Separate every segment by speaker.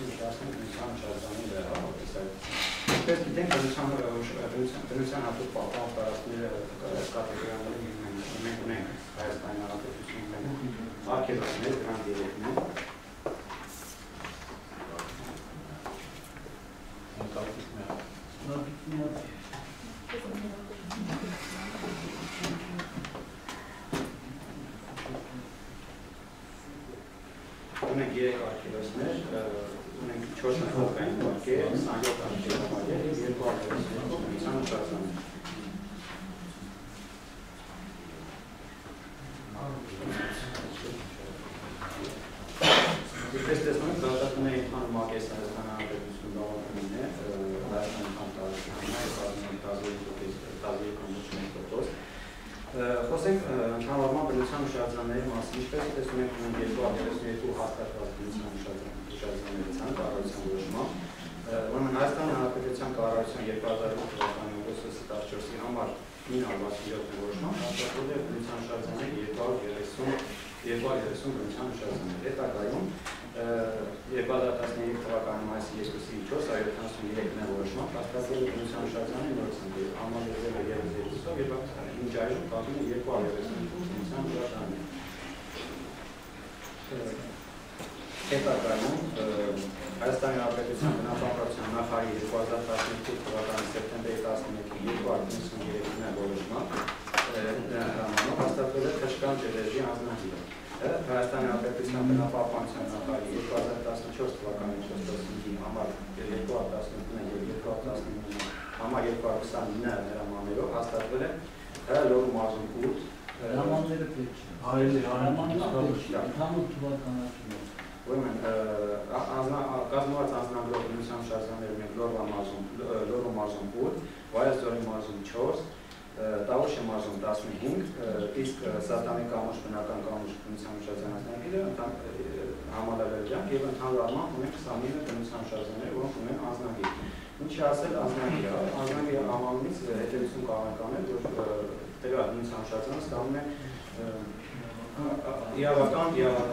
Speaker 1: շարժման բնության շարժանի վերահսկողություն։ Ինչպես գիտենք, բնության հատուկ պահպանող տարածքները կատեգորիաների մենք ունենք Հայաստանի Հանրապետությունում արգելոցներ, դրանք երեքն են։ Ունենք 3 արգելոցներ, ունենք 4 նկատային արգել, 27 արգելամարգեր և 2 արգելոցներ բնության շարժաններ։ Ինչպես տեսնում եք, դատատների հանմակես Հայաստան Հանրապետություն գաղափարին է, Հայաստանի հանրապետություն Խոսենք ընդհանրապես բնության հուշարձանների մասին, ինչպես տեսնում եք, ունենք 2 արգելոցներ հաստատված բնության հուշարձանների ցանկ կառավարության որոշմամբ, ուրեմն Հայաստանի Հանրապետության կառավարության 2008 թվականի օգոստոսի 14-ի համար 967 որոշմամբ հաստատվել է բնության հուշարձանների 230 բնության հուշարձաններ։ Հետագայում 2013 թվականի մայիսի 2-ի 473 որոշմամբ հաստատվել է բնության հուշարձանների նոր ցանկ, համալրվել է ևս 2-ով եւ մինչ այժմ կազմում է 230 բնության հուշարձաններ։ Հետագայում Հայաստանի Հանրապետության բնապահպանության նախարարի 2012 թվականի սեպտեմբերի 11-ի 293 որոշմամբ հաստատվել է թշկան ջրեժի անձնագիրը։ Հայաստանի Հանրապետության բնապահպանության նախարարի 2014 թվականի օգոստոսի համար 219 և 219 համար 229 հրամաններով հաստատվել է Լոռու մարզում 8
Speaker 2: հրամանները պետք չէ։ Ընդհանուր թվականացում։
Speaker 1: Ուրեմն կազմված անձնագրով բնության հուշարձանները ունենք Լոռու մարզում 8, Վայոց ձորի մարզում 4, Տավուշի մարզում 15, իսկ Սատանի կամուշ բնական կամուշ բնության հուշարձանները համալրվելյան և ընդհանուր առմամբ ունենք 29 բնության հուշարձաններ, որոնք ունեն անձնագիր։ Ինչի ասել անձնագիրը, անձնագիրը համանունից հետևություն կարող անել, որ տվյալ բնության հուշարձանը ստանում է իրավական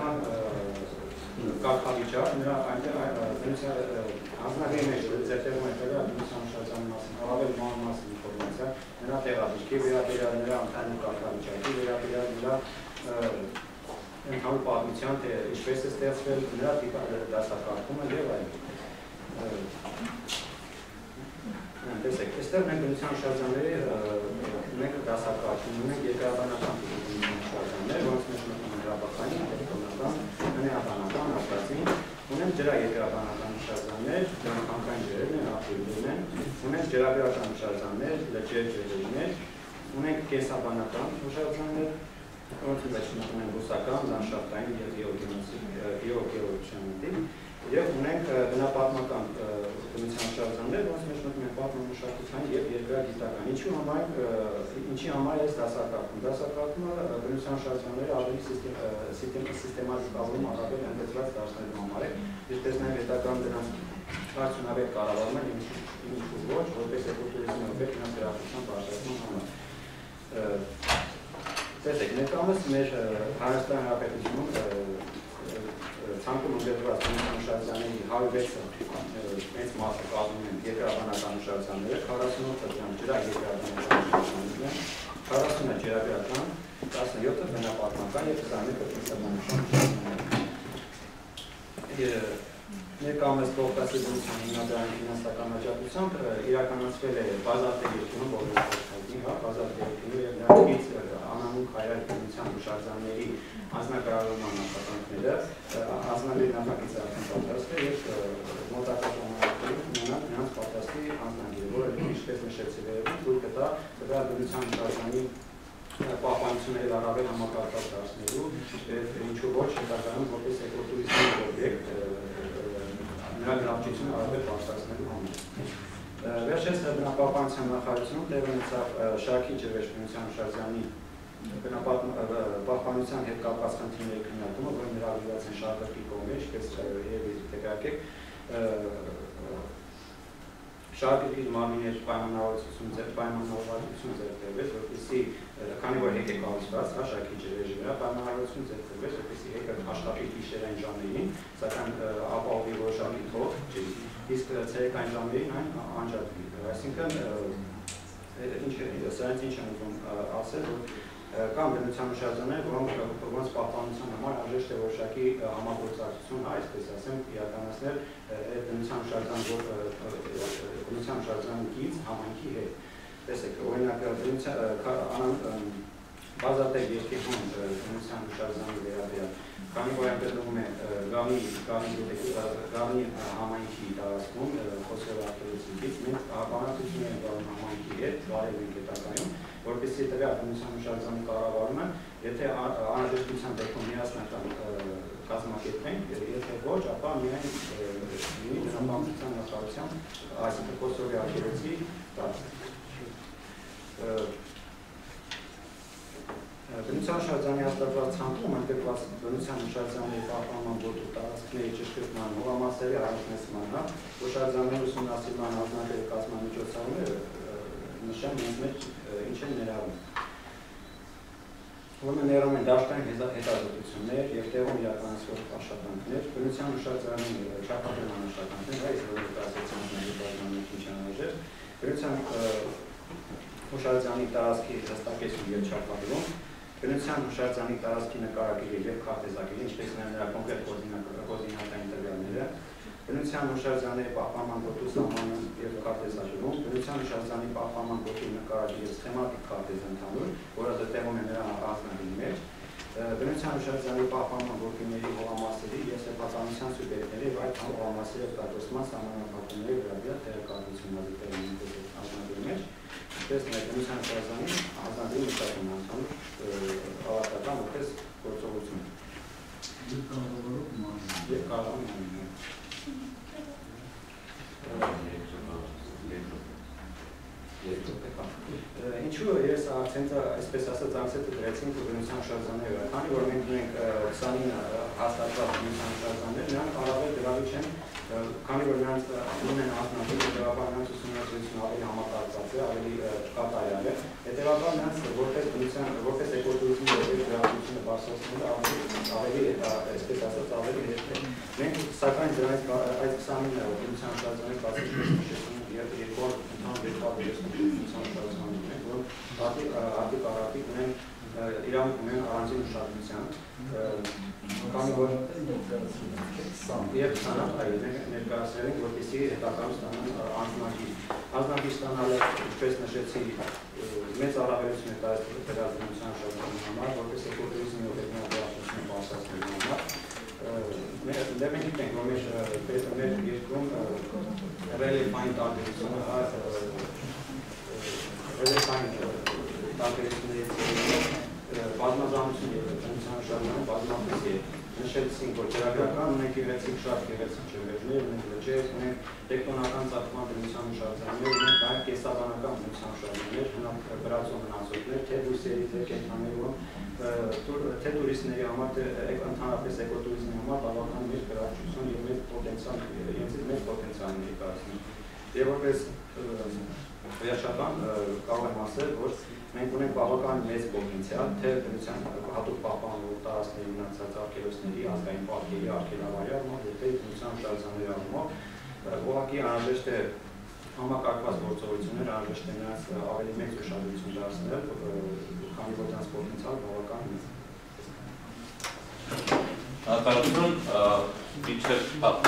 Speaker 1: կարգավիճակ, նրա անձնագրի մեջ ձեռքբերում է տվյալ բնության հուշարձանի մասին, առավել ման մասին ինֆորմացիա, նրա տեղադրքի վերաբերյալ, նրա ընդհանուր կարգավիճակի վերաբերյալ, նրա ընդհանուր պատմության, թե ինչպես է ստեղծվել, նրա դասակարգումը և այլն։ Տեսեք, այստեղ մենք բնության հուշարձանների մենք դասակարգում ունենք երկրաբանական բնության հուշարձաններ, որոնց մեջ մտնում են գրաբախային, տեխնոլոգիական, հնեաբանական, արտածին, ունենք ջրաերկրաբանական հուշարձաններ, դրանք հանքային ջրերն են, աղբյուրներն են, ունենք ջրաբերական հուշարձաններ, լճեր, ջրերներ, ունենք կենսաբանական հուշարձաններ, որոնց մեջ մտնում են բուսական, լանդշաֆտային և գեոգեոլոգիական և ունենք բնապատմական բնության հուշարձաններ, որոնց մեջ մտնում են պատմամշակութային և երկրագիտական։ Ինչի համար է դասակարգում։ Դասակարգումը բնության հուշարձանները ավելի սիստեմատիկավորում առավել ընդգծված դարձնելու համար է, ինչպես նաև հետագայում դրանց արդյունավետ կառավարումը ինչու ոչ, որպես էկոտուրիզմի օբյեկտ նրանց գրավության բարձրացման համար։ Տեսեք, ներկայումս մեր Հայաստանի Հանրապետությունում ցանկում ընդգրկված բնության հուշարձանների 106-ը մեծ մասը կազմում են երկրաբանական հուշարձանները, 48-ը դրանք ջրաերկրաբանական հուշարձաններն են, 40-ը ջրաբերական, 17-ը բնապատմական և 21-ը կենսաբանական հուշարձաններ։ Ներկայումս Կովկասի բնության հիմնադրամի ֆինանսական աջակցությամբ իրականացվել է բազալտե երկիրում, բազալտե երկիրում և նրանից անանուն հայար բնության հուշարձանների անձնակարգման նախապատրաստները, անձնագրի նախագիծը արդեն պատրաստվել և մոտակա ժամանակներում ունենալ նրանց պատրաստի անձնագիրը, որը ինչպես նշեցի վերևում, թույլ կտա տվյալ բնության հուշարձանի պահպանությունների առավել համակարգված դարձնելու, ինչու ոչ հետագայում որպես էկոտուրիզմի օբյեկտ նրա գրավչությունը առավել բարձրացնելու համար։ Վերջերս բնապահպանության նախարարությունում տեղի ունեցավ Շարքի ջրվեժ բնության հուշարձանի պահպանության հետ կապված խնդիրների քննարկումը, որը ներառված են շարքերի կողմից, ինչպես երևի տեղյակ եք, շարքերի մարմիններ պայմանավորվածություն ձեռք բերվեց, որպեսզի քանի որ հեկ է կառուցված, հա, շարքի ջրերի վրա պայմանավորվածություն ձեռք բերվեց, որպեսզի հեկը աշխատի գիշերային ժամերին, սակայն ապահովի որոշակի թող ջրի, իսկ ցերեկային ժամերին այն անջատվի, այսինքն սրանց ինչ եմ ուզում ասել, որ կան բնության հուշարձաններ, որոնց պահպանության համար անհրաժեշտ է որոշակի համագործակցություն, այսպես ասեմ, իրականացնել բնության հուշարձանի կից համայնքի հետ։ Տեսեք, օրինակ բազատել երկիրում բնության հուշարձանի վերաբերյալ, քանի որ այնտեղում է Գավնի համայնքի տարածքում խոսել արտադրությունից, մենք բանակցություն ենք վարում համայնքի հետ, վարել ենք հետագայում, որպեսզի տվյալ բնության հուշարձանի կառավարումը, եթե անհրաժեշտության դեպքում միասնական կազմակերպենք, եթե ոչ, ապա միայն լինի բնապահպանության նախարարության, այսինքն Կոսովի արգելոցի տարածք։ Բնության հուշարձանի հաստատված ցանկում ընդգրկված բնության հուշարձանների պահպանման գոտու տարածքների ճշգրտման հողամասերի առանձնացման, հուշարձանների ուսումնասիրման հանձնարարների կազմամիջոցները նշեմ ինձ մեջ ինչ են ներառում։ Որոնք ներառում են դաշտային հետազոտություններ և տեղում իրականացվող աշխատանքներ, բնության հուշարձանի չափադրման աշխատանքներ, այս ասոցիացիաների բաժանումից ինչ անհրաժեշտ, բնության հուշարձանի տարածքի հստակեցում և չափադրում, բնության հուշարձանի տարածքի նկարագիրը և քարտեզագիրը, ինչպես նաև նրա կոնկրետ կոորդինատային տվյալները, բնության հուշարձանների պահպանման գոտու սահմանում և քարտեզագրում, բնության հուշարձանի պահպանման գոտու նկարագիր և սխեմատիկ քարտեզ ընդհանուր, որը դրտեղում է նրա ազգանների մեջ, բնության հուշարձանի պահպանման գոտիների հողամասերի և սեփականության սուբյեկտների և այդ հողամասերի օգտագործման սահմանափակումների վերաբերյալ տեղեկատվությունը դրտեղում ազգանների մեջ, ինչպես նաև բնության հուշարձանի ազգանների մշակումը ընդհանուր ավարտական որպես գործողություն։ Եվ կառավարում Ինչու ես այսպես ասած ակցենտը դրեցինք բնության հուշարձանները, քանի որ մենք ունենք 29 հաստատված բնության հուշարձաններ, նրանք առավել գրավիչ են, քանի որ նրանց ունեն ազնվի, հետևաբար նրանց ուսումնասիրությունը ավելի համակարգված է, ավելի կատարյալ է, հետևաբար նրանց որպես էկոտուրիզմի գրավությունը բարձրացնելը ավելի այսպես ասած ավելի հետք է։ Մենք սակայն դրանից այդ 29 բնության հուշարձանների բացառապես նշեցինք և երկու բնության հուշարձաններ ունենք, որ արտիք ունեն իրավունք ունեն առանձին ուշադրության, քանի որ և ներկայացրել ենք, որպեսզի հետագայում ստանան անձնագիր։ Անձնագիր ստանալը, ինչպես նշեցի, մեծ առավելություն է տալիս բնության հուշարձանի համար, որպես էկոտուրիզմի օգտագործությունը բարձրացնելու համար։ Դե մենք գիտենք, որ մեր երկրում ռելիեֆային տարբերությունը բազմազանություն և բնության հուշարձանում բազմապես է։ Նշեցինք, որ ջրագրական ունենք գեղեցիկ շատ գեղեցիկ ջրվեժներ, ունենք լճեր, ունենք տեկտոնական ծագման բնության հուշարձաններ, ունենք նաև կենսաբանական բնության հուշարձաններ, բրածո հնացորդներ, թե բույսերի, թե կենդանիների, թե տուրիստների համար, թե ընդհանրապես էկոտուրիզմի համար բավական մեծ գրավչություն և մեծ պոտենցիալ ներկայացնում։ Եվ որպես վերջական կարող եմ ասել, որ մենք ունենք բավական մեծ պոտենցիալ, թե բնության հատուկ պահպանվող տարածքների մնացած արգելոցների, ազգային պարկերի, արգելավայրի առումով, եթե բնության հուշարձանների առումով, ուղղակի անհրաժեշտ է համակարգված գործողություններ, անհրաժեշտ է նրանց ավելի մեծ ուշադրություն դարձնել, քանի որ նրանց պոտենցիալը բավական մեծ է։
Speaker 3: Շնորհակալություն, մինչև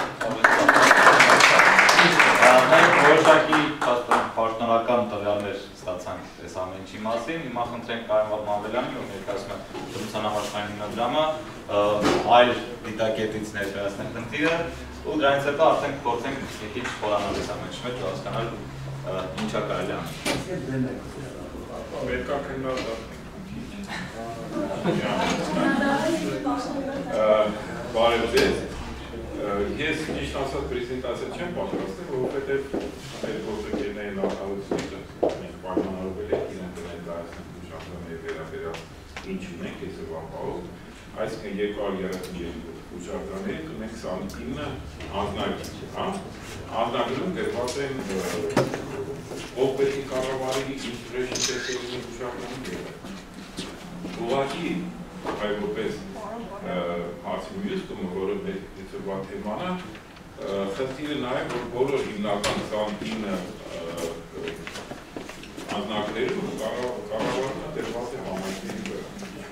Speaker 3: մենք որոշակի պաշտոնական տվյալներ ստացանք այս ամեն ինչի մասին, հիմա խնդրենք Կարեն Մամելյանին, ով ներկայացնում է բնության համաշխարհային հիմնադրամը, այլ դիտակետից ներկայացնել խնդիրը, ու դրանից հետո արդեն փորձենք մի քիչ խորանալ այս ամեն ինչի մեջ ու հասկանալ ինչա կարելի անել։
Speaker 4: Պետք է քննարկել։ Բարև ձեզ։ Ես ճիշտ ասած պրեզենտացիա չեմ պատրաստել, որովհետև մեր գործընկերների նախարարությունից մենք պայմանավորվել ենք իրենք ներկայացնենք հուշարձանների վերաբերյալ ինչ ունենք այսօրվա պահով, այսինքն 232 հուշարձաններ ունենք 29 անձնագիր, հա, անձնագրում գրված են ով պետք է կառավարի ինչ ռեժիմ տեսողի ուշադրություն եղել։ Ուղղակի այ որպես հարցի մյուս կումը, որը մեր ծրվա թեման է, խնդիրը նաև որ բոլոր հիմնական 29 անձնագրերում կառավարումը դրված է համայնքների վրա։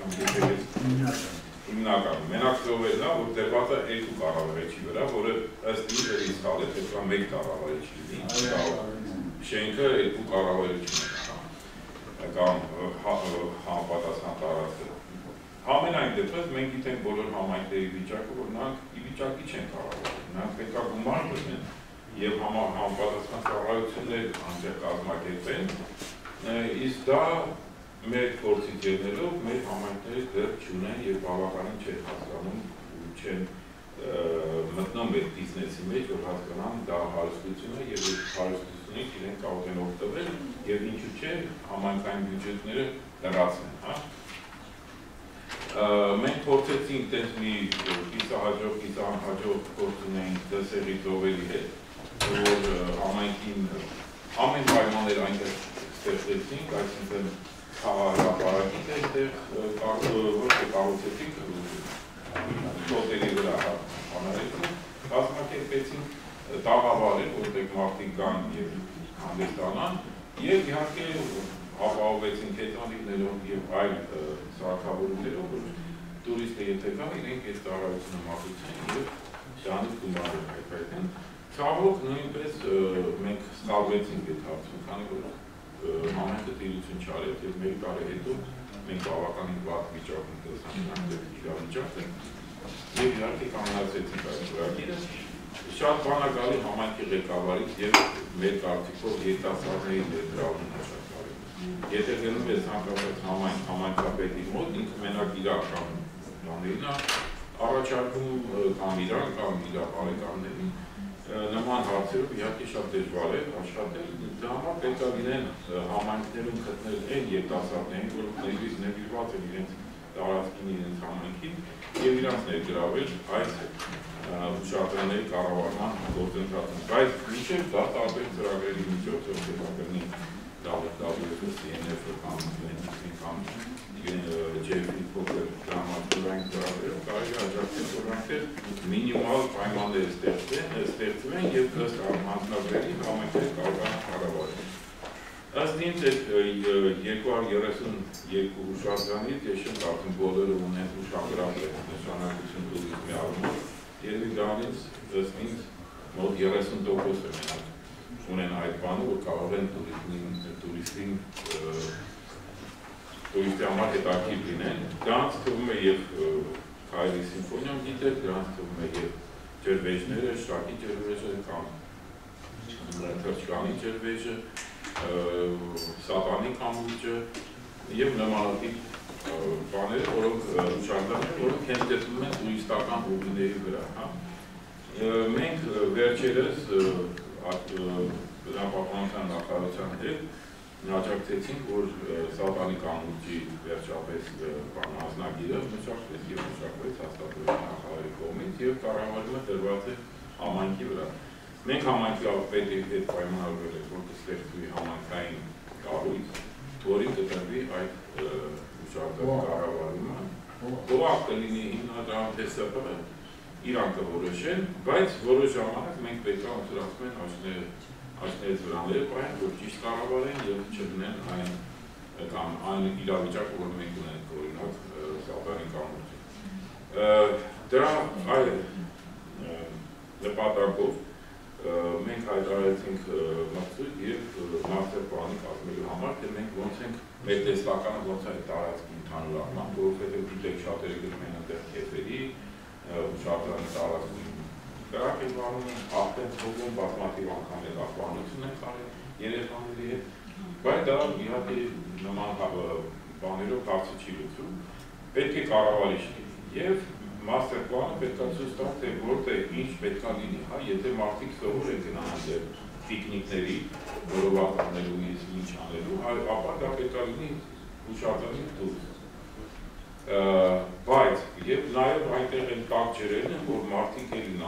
Speaker 4: Հիմնական մենակ ծովերն է, որ դրված է երկու կառավարիչի վրա, որը ըստ իր իսկալ է, պետք է մեկ կառավարիչ լինի, շենքը երկու կառավարիչն է կամ համապատասխան տարածքը։ Ամենայն դեպս մենք գիտենք բոլոր համայնքների վիճակը, որ նրանք ի վիճակի չեն կառավարում, նրանք պետք է գումար բռնեն եւ համապատասխան ծառայություններ անձեր կազմակերպեն, իսկ դա մեր փորձից ելնելով մեր համայնքները դեռ չունեն եւ բավականին չեն հասկանում ու չեն մտնում այդ բիզնեսի մեջ, որ հասկանան դա հարստություն է եւ այդ հարստությունից իրենք կարող են օգտվել եւ ինչու՞ չէ համայնքային բյուջետները լրացնեն, հա։ Մենք փորձեցինք տես մի կիսահաջող, կիսահաջող փորձ ունեինք դասերի ծովերի հետ, որ համայնքին ամեն պայմաններ այնտեղ ստեղծեցինք, այսինքն խաղահրապարակից այստեղ ոչ թե կառուցեցինք ծովերի վրա հանրեցինք, կազմակերպեցինք տաղավարեր, որտեղ մարդիկ գան եւ հանդեսանան եւ իհարկե ապահովեցինք հետանիքներով եւ այլ սարքավորումներով, որ տուրիստը եթե գա, իրենք այդ ծառայությունը մատուցեն եւ դրանից գումարը հայտնեն։ Ցավոք նույնպես մենք սխալվեցինք այդ հարցում, քանի որ համենքը տիրություն չարեց եւ մեկ տարի հետո մենք բավականին վատ վիճակում տեսանք այդ իրավիճակը եւ իհարկե կանգնացրեցինք այդ ծրագիրը։ Շատ բանակալի համայնքի ղեկավարից եւ մեր կարծիքով երիտասարդների ներդրումն է շատ կարևոր։ Եթե գնում ես հանկարծ համայնքապետի մոտ, ինքը մենակ իր բաներին է առաջարկում կամ իրան կամ իր բարեկամներին նման հարցերով իհարկե շատ դժվար է աշխատել, դրա համար պետք է լինեն համայնքներում գտնել այն երիտասարդներին, որոնք նվիրված են իրենց տարածքին, իրենց համայնքին եւ իրանց ներգրավել այս ուշադրների կառավարման գործընթացում, բայց մինչև դա տարբեր ծրագրերի միջոցով կգտնի WWF կամ JFI փոքր դրամատուրգային ծրագրերով կարելի է աջակցել, որ այնտեղ մինիմալ պայմաններ ստեղծվեն եւ ըստ անձնագրերի համայնքները կարողանան կառավարել։ Ըստ ինձ այդ 232 հուշարձանից ես չեմ կարծում բոլորը ունեն ուշագրավել նշանակություն տուրիզմի առումով, երևի դրանից ըստ ինձ մոտ 30% ունեն այդ բանը, որ կարող են տուրիստի համար հետաքրքիր լինեն։ Դրանց թվում է եւ Քայլի սիմֆոնիան գիտեք, դրանց թվում է եւ ջրվեժները, Շակի ջրվեժը կամ Թրջկանի ջրվեժը, Սատանի կամուրջը եւ նմանատիպ բաներ, որոնք ուշադրություն, որոնք հենց դեպքում են տուրիստական ուղիների վրա, հա։ Մենք վերջերս Բնապահպանության նախարարության հետ աջակցեցինք, որ Սատանի կամուրջի վերջապես անձնագիրը մշակվեց եւ մշակվեց հաստատության նախարարի կողմից եւ կառավարումը դրված է համայնքի վրա։ Մենք համայնքի պետի հետ պայմանավորվել ենք, որ կստեղծվի համայնքային կառույց, որին կտրվի այդ ուշադրության կառավարումը։ Ով կլինի հիմնադրամ թե ՍՊ-ը, իրանք կորոշեն, բայց որոշ ժամանակ մենք պետք է ուսումնասիրում ենք աչքներից վրաները պահեն, որ ճիշտ կառավարեն եւ չդնեն այն իրավիճակը, որ մենք ունենք օրինակ Սատանի կամուրջը։ Դրա այլ նպատակով մենք հայտարարեցինք մրցույթ եւ մաստեր պլանի կազմելու համար, թե մենք ոնց ենք մեր տեսլականը ոնց է տարածքի ընդհանուր առմամբ, որովհետեւ դիտեք շատերը գնում են այնտեղ քեֆերի, ուշադրության տարածքում դրանք են բանում, արդեն փոխում բազմաթիվ անգամ այդ ախտանություն են կարել երեխաների հետ, բայց դա իհարկե նման բաներով հարցը չի լուծում, պետք է կառավարիչ լինի եւ մաստեր պլանը պետք է ցույց տա, թե որտեղ ինչ պետք է լինի, հա, եթե մարդիկ սովոր են գնալ պիկնիկների, որովհետեւ անելու ինչ անելու, ապա դա պետք է լինի ուշադրություն տուրիզմ։ Բայց եւ նաեւ այնտեղ են տակ ջրերն են, որ մարդիկ էլի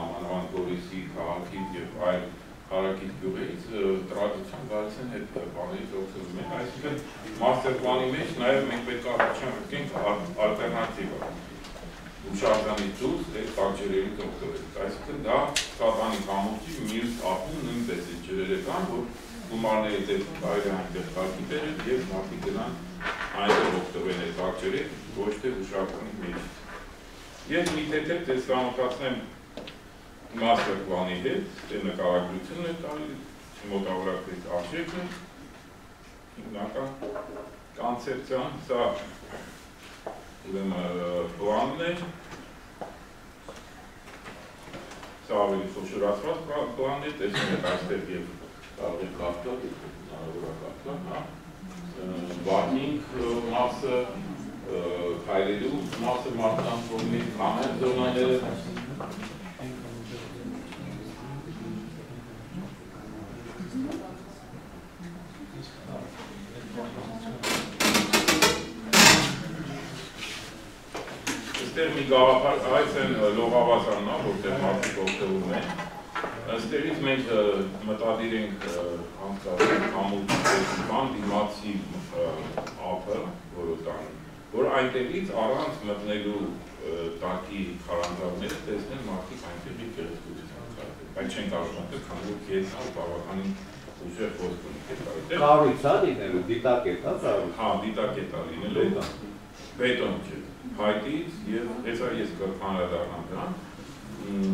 Speaker 4: Արագիտ գյուղից տրադիցիոն գալիս են այդ բաներից օգտվում են, այսինքն master plan-ի մեջ նաև մենք պետք է առաջարկենք ալտերնատիվա։ Ուշադրանի դուրս այդ կարճերերից օգտվելուց, այսինքն դա Սատանի կամուրջի մյուս ափում նույնպես այդ ջրերը կան, որ գումարների դեպ կարելի է այնտեղ կարգի բերել և մարդիկ գնան այնտեղ օգտվեն այդ կարճերից, ոչ թե ուշադրանի մեջ։ Ես մի թեթև ձեզ ծանոթացնեմ master plan-ի հետ, դե նկարագրությունն է տալի, մոտավորապես արժեքն է, հիմնական կոնցեպցիան, սա պլանն է, սա ավելի խոշորացված պլանն է, տեսնում եք այստեղ և կարող եք կարգել, վարկինգ մասը, հայրելու մասը մարդկանց կողմից, ամեն զոնաները, Այստեղ մի գաղափար, այս են լողավազանն է, որտեղ մարդիկ օգտվում են։ Այստեղից մենք մտադիր ենք անցկացնել կամուրջի բան դիմացի ափը, որը տան, որ այնտեղից առանց մտնելու տակի խարանձավները տեսնեն մարդիկ այնտեղի գեղեցկության կարգել։ Բայց չեն կարող մտնել, քանի որ կեզնալ բավականին ուժեղ ոսկ ունի այդտեղ։
Speaker 5: Կառույց է լինելու, դիտակետ է կառույց։
Speaker 4: Հա, դիտակետ է լինելու, բետոն չէ, փայտից և հեսա ես կհանդրադառնամ դրան։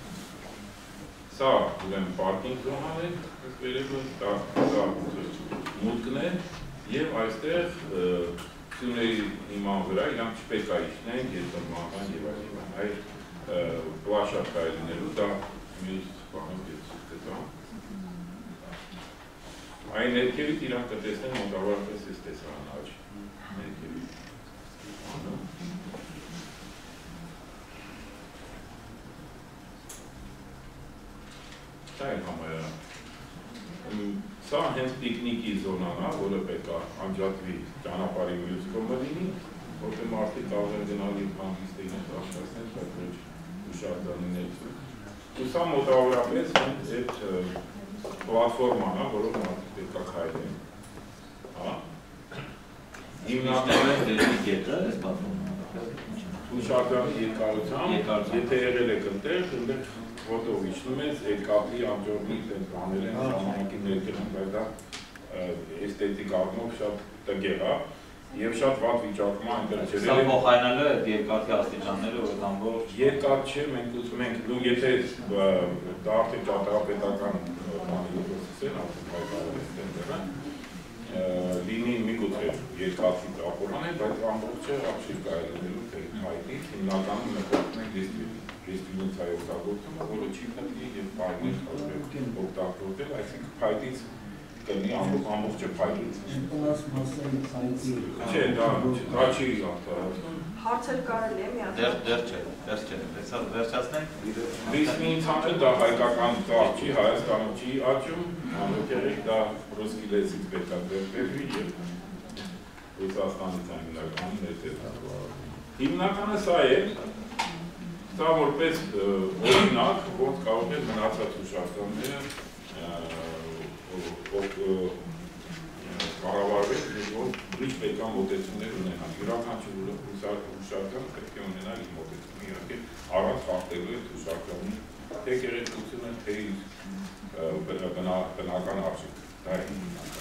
Speaker 4: Սա պարկինգ զոնան է, դա մուտքն է և այստեղ սյուների իման վրա իրանք չպետք է իջնեն, կեզնման և այդ պլաշատ կայ լինելու, դա մյուս բանով ես կտամ։ Այն ներքևից իրանք կտեսնեն մոտավորապես ես տեսան աջ ներքևից։ Դա է համարյա։ Սա հենց պիկնիկի զոնան է, որը պետք է անջատվի ճանապարհի մյուս կողմը լինի, որտեղ մարդիկ կարող են գնալ և հանգիստին աշխատել, բայց ոչ ուշադրություններ։ Ու սա մոտավորապես հենց այդ պլատֆորման է, որով մարդիկ պետք է քայլեն։ Հիմնականում
Speaker 3: դեպի կետը այս պլատֆորմը։
Speaker 4: Ուշադրանի երկարությամբ, եթե եղել եք այնտեղ որտով իջնում ես, այդ կապի ամջորնից են բաներ են ժամանակի ներկերում, բայց դա էսթետիկ առումով շատ տգեղ է և շատ վատ վիճակում է այնտեղ ջրերը։
Speaker 3: Սա փոխարինելու է երկաթի աստիճանները, որ ամբողջ
Speaker 4: երկաթ չէ, մենք ուզում ենք, եթե դա արդեն ճարտարապետական բանի պրոցես են, արդեն հայտարարել են, լինի միգուցե երկաթի ապորան է, բայց ամբողջը ապշիր կարելի թե հայտից, հիմնականում նկատում ենք դիստրիբուցիայի օգտագործումը, որը չի պետք և պայմեր օգտագործել, այսինքն փայտից կլինի ամբողջը փայտից։
Speaker 2: Պլաս մասային փայտի։
Speaker 4: Չէ, դա չի արտահայտվում։
Speaker 6: Հարցեր կարելի է միած։
Speaker 3: դեռ չէ, հեսա վերջացնենք։
Speaker 4: Լիսնինցանը դա հայկական ծաղ չի, Հայաստանում չի աճում, անհոգերեք դա ռուսկի լեզից պետք է վերբերվի և Ռուսաստանից այն հիմնականում ներկայացնում։ Հիմնականը սա է, սա որպես օրինակ, ոնց կարող է մնացած ուշադրները կառավարվել, որ ինչ պետք է մոտեցումներ ունենան։ Յուրաքանչյուր ուշադրություն պետք է ունենալ իր մոտեցումը, իհարկե առանց խախտելու այդ ուշադրության թե գեղեցկությունը, թե բնական արժեք։ Դա է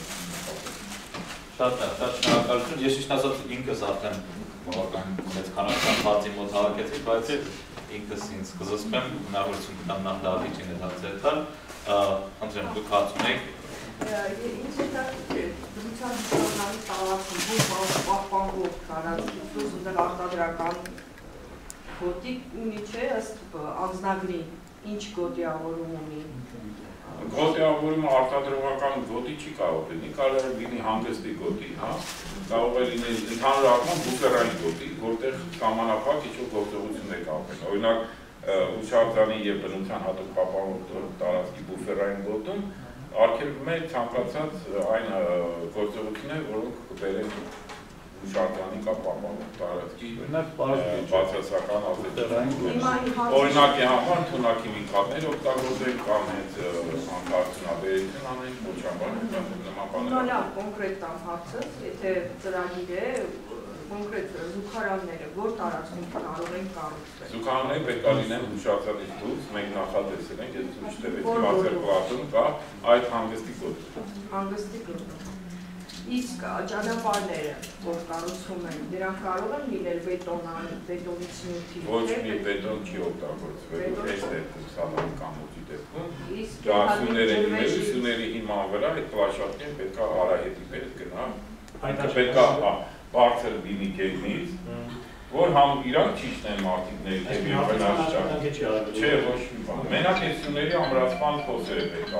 Speaker 3: Շատ շնորհակալություն։ Ես ճիշտ ասած ինքս արդեն բավական մեծ քանակությամբ բացի մոտ հավաքեցի, բայց ինքս ինձ կզսպեմ, հնարավորություն կտամ նախ դավիճին այդ հարցերը տալ։ Խնդրեմ, դուք հարցում եք։
Speaker 6: Ինձ հետաքրքիր դրության հիշողնալի տարածքում պահպանվող քարանձիվս ուզել արտադրական գոտի ունի չէ, ըստ անձնագրի ինչ գոտիավորում ունի։
Speaker 4: Գոտիավորումը արտադրողական գոտի չի կարող լինի, կարող է լինի հանգստի գոտի, կարող է լինել ընդհանուր առմամբ բուֆերային գոտի, որտեղ սահմանափակ ինչ-որ գործողություն է կապել։ Օրինակ հուշարձանի և բնության հատուկ պահպանող տարածքի բուֆերային գոտում արգելվում է ցանկացած այն գործողություններ, որոնք կբերեն հուշարձանի կա պահպանող տարածքի
Speaker 5: Բարձր
Speaker 4: բացասական ազդեցություն։ Օրինակի համար թունակի մի քարներ օգտագործել կամ հենց անկարգությունաբերություն անենք, ոչ համար նման բաներ։
Speaker 6: Լավ, կոնկրետ տամ հարցը, եթե ծրագիր է, կոնկրետ զուգարանները որ տարածքում կարող են կառուցվել։
Speaker 4: Զուգարանները պետք է լինեն հուշարձանից դուրս, մենք նախատեսել ենք, եթե ցույց տվեցի Մասեր պլատում կա այդ հանգստի գոտը։
Speaker 6: Հանգստի գոտը։ Իսկ ճանապարհները, որ կառուցվում են, դրանք կարող են լինել բետոնից նյութի։
Speaker 4: Ոչ մի բետոն չի օգտագործվել, այս դեպքում սահմանի կամուրջի դեպքում։
Speaker 6: Իսկ
Speaker 4: սյուների հիման վրա այդ պլաշատկեն պետք է արահետի պես գնա։ Պետք է բարձր լինի գետնից, որ համ իրանք ճիշտ են մարդիկների դեպի վնասչակ։ Չէ, ոչ մի բան։ Մենակ այս սյուների ամրացման խոսերը պետք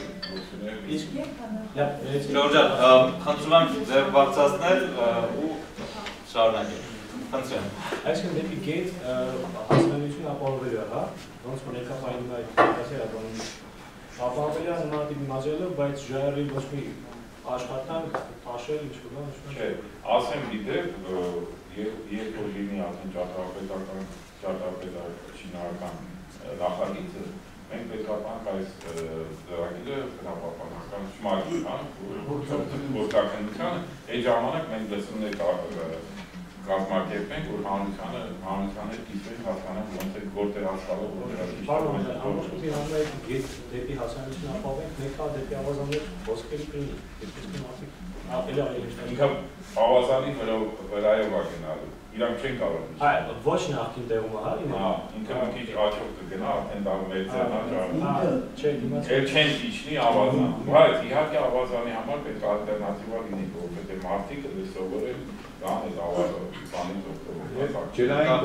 Speaker 4: է
Speaker 3: Ժորժան, խնդրում եմ ձեր բարձրացնել ու շարունակել։ Խնդրեմ։
Speaker 2: Այսինքն դեպի գետ հասանելիություն ապահովելու է, հա, ոնց որ եկա ֆայնում այդ դասերը բանում ապահովելու է նմանատիպ մազելը, բայց ժայռի ոչ մի աշխատանք տաշել ինչ-որ բան,
Speaker 4: չէ, ասեմ գիտեք, երբ որ լինի արդեն ճարտարապետական շինարարական նախագիծը, մենք պետք է տանք այս ծրագիրը բնապահպանական շմագիրան, գործակնությանը, այդ ժամանակ մենք լսումներ կազմակերպենք, որ հանրությանը կիսվենք հասկանանք ոնց է որտեղ հասկալը, որտեղ
Speaker 2: Պարոն, ամբողջովին հանում է գետ դեպի հասանելիություն ապահովենք, մեկը դեպի ավազաններ ոսկերի կլինի, դեպի մարդիկ ապելի ավելի
Speaker 4: ինքը ավազանի վրայով է գնալու, իրանք չեն կարող
Speaker 2: ոչ նախքին տեղում է, հա,
Speaker 4: ինքը մի քիչ աչով կգնա, արդեն դա մեծանա
Speaker 2: չէ,
Speaker 4: չեն իջնի ավազան, բայց իհարկե ավազանի համար պետք է ալտերնատիվա լինի, որովհետև մարդիկ սովորել կան այդ ավազանից օգտվող
Speaker 5: Ջրային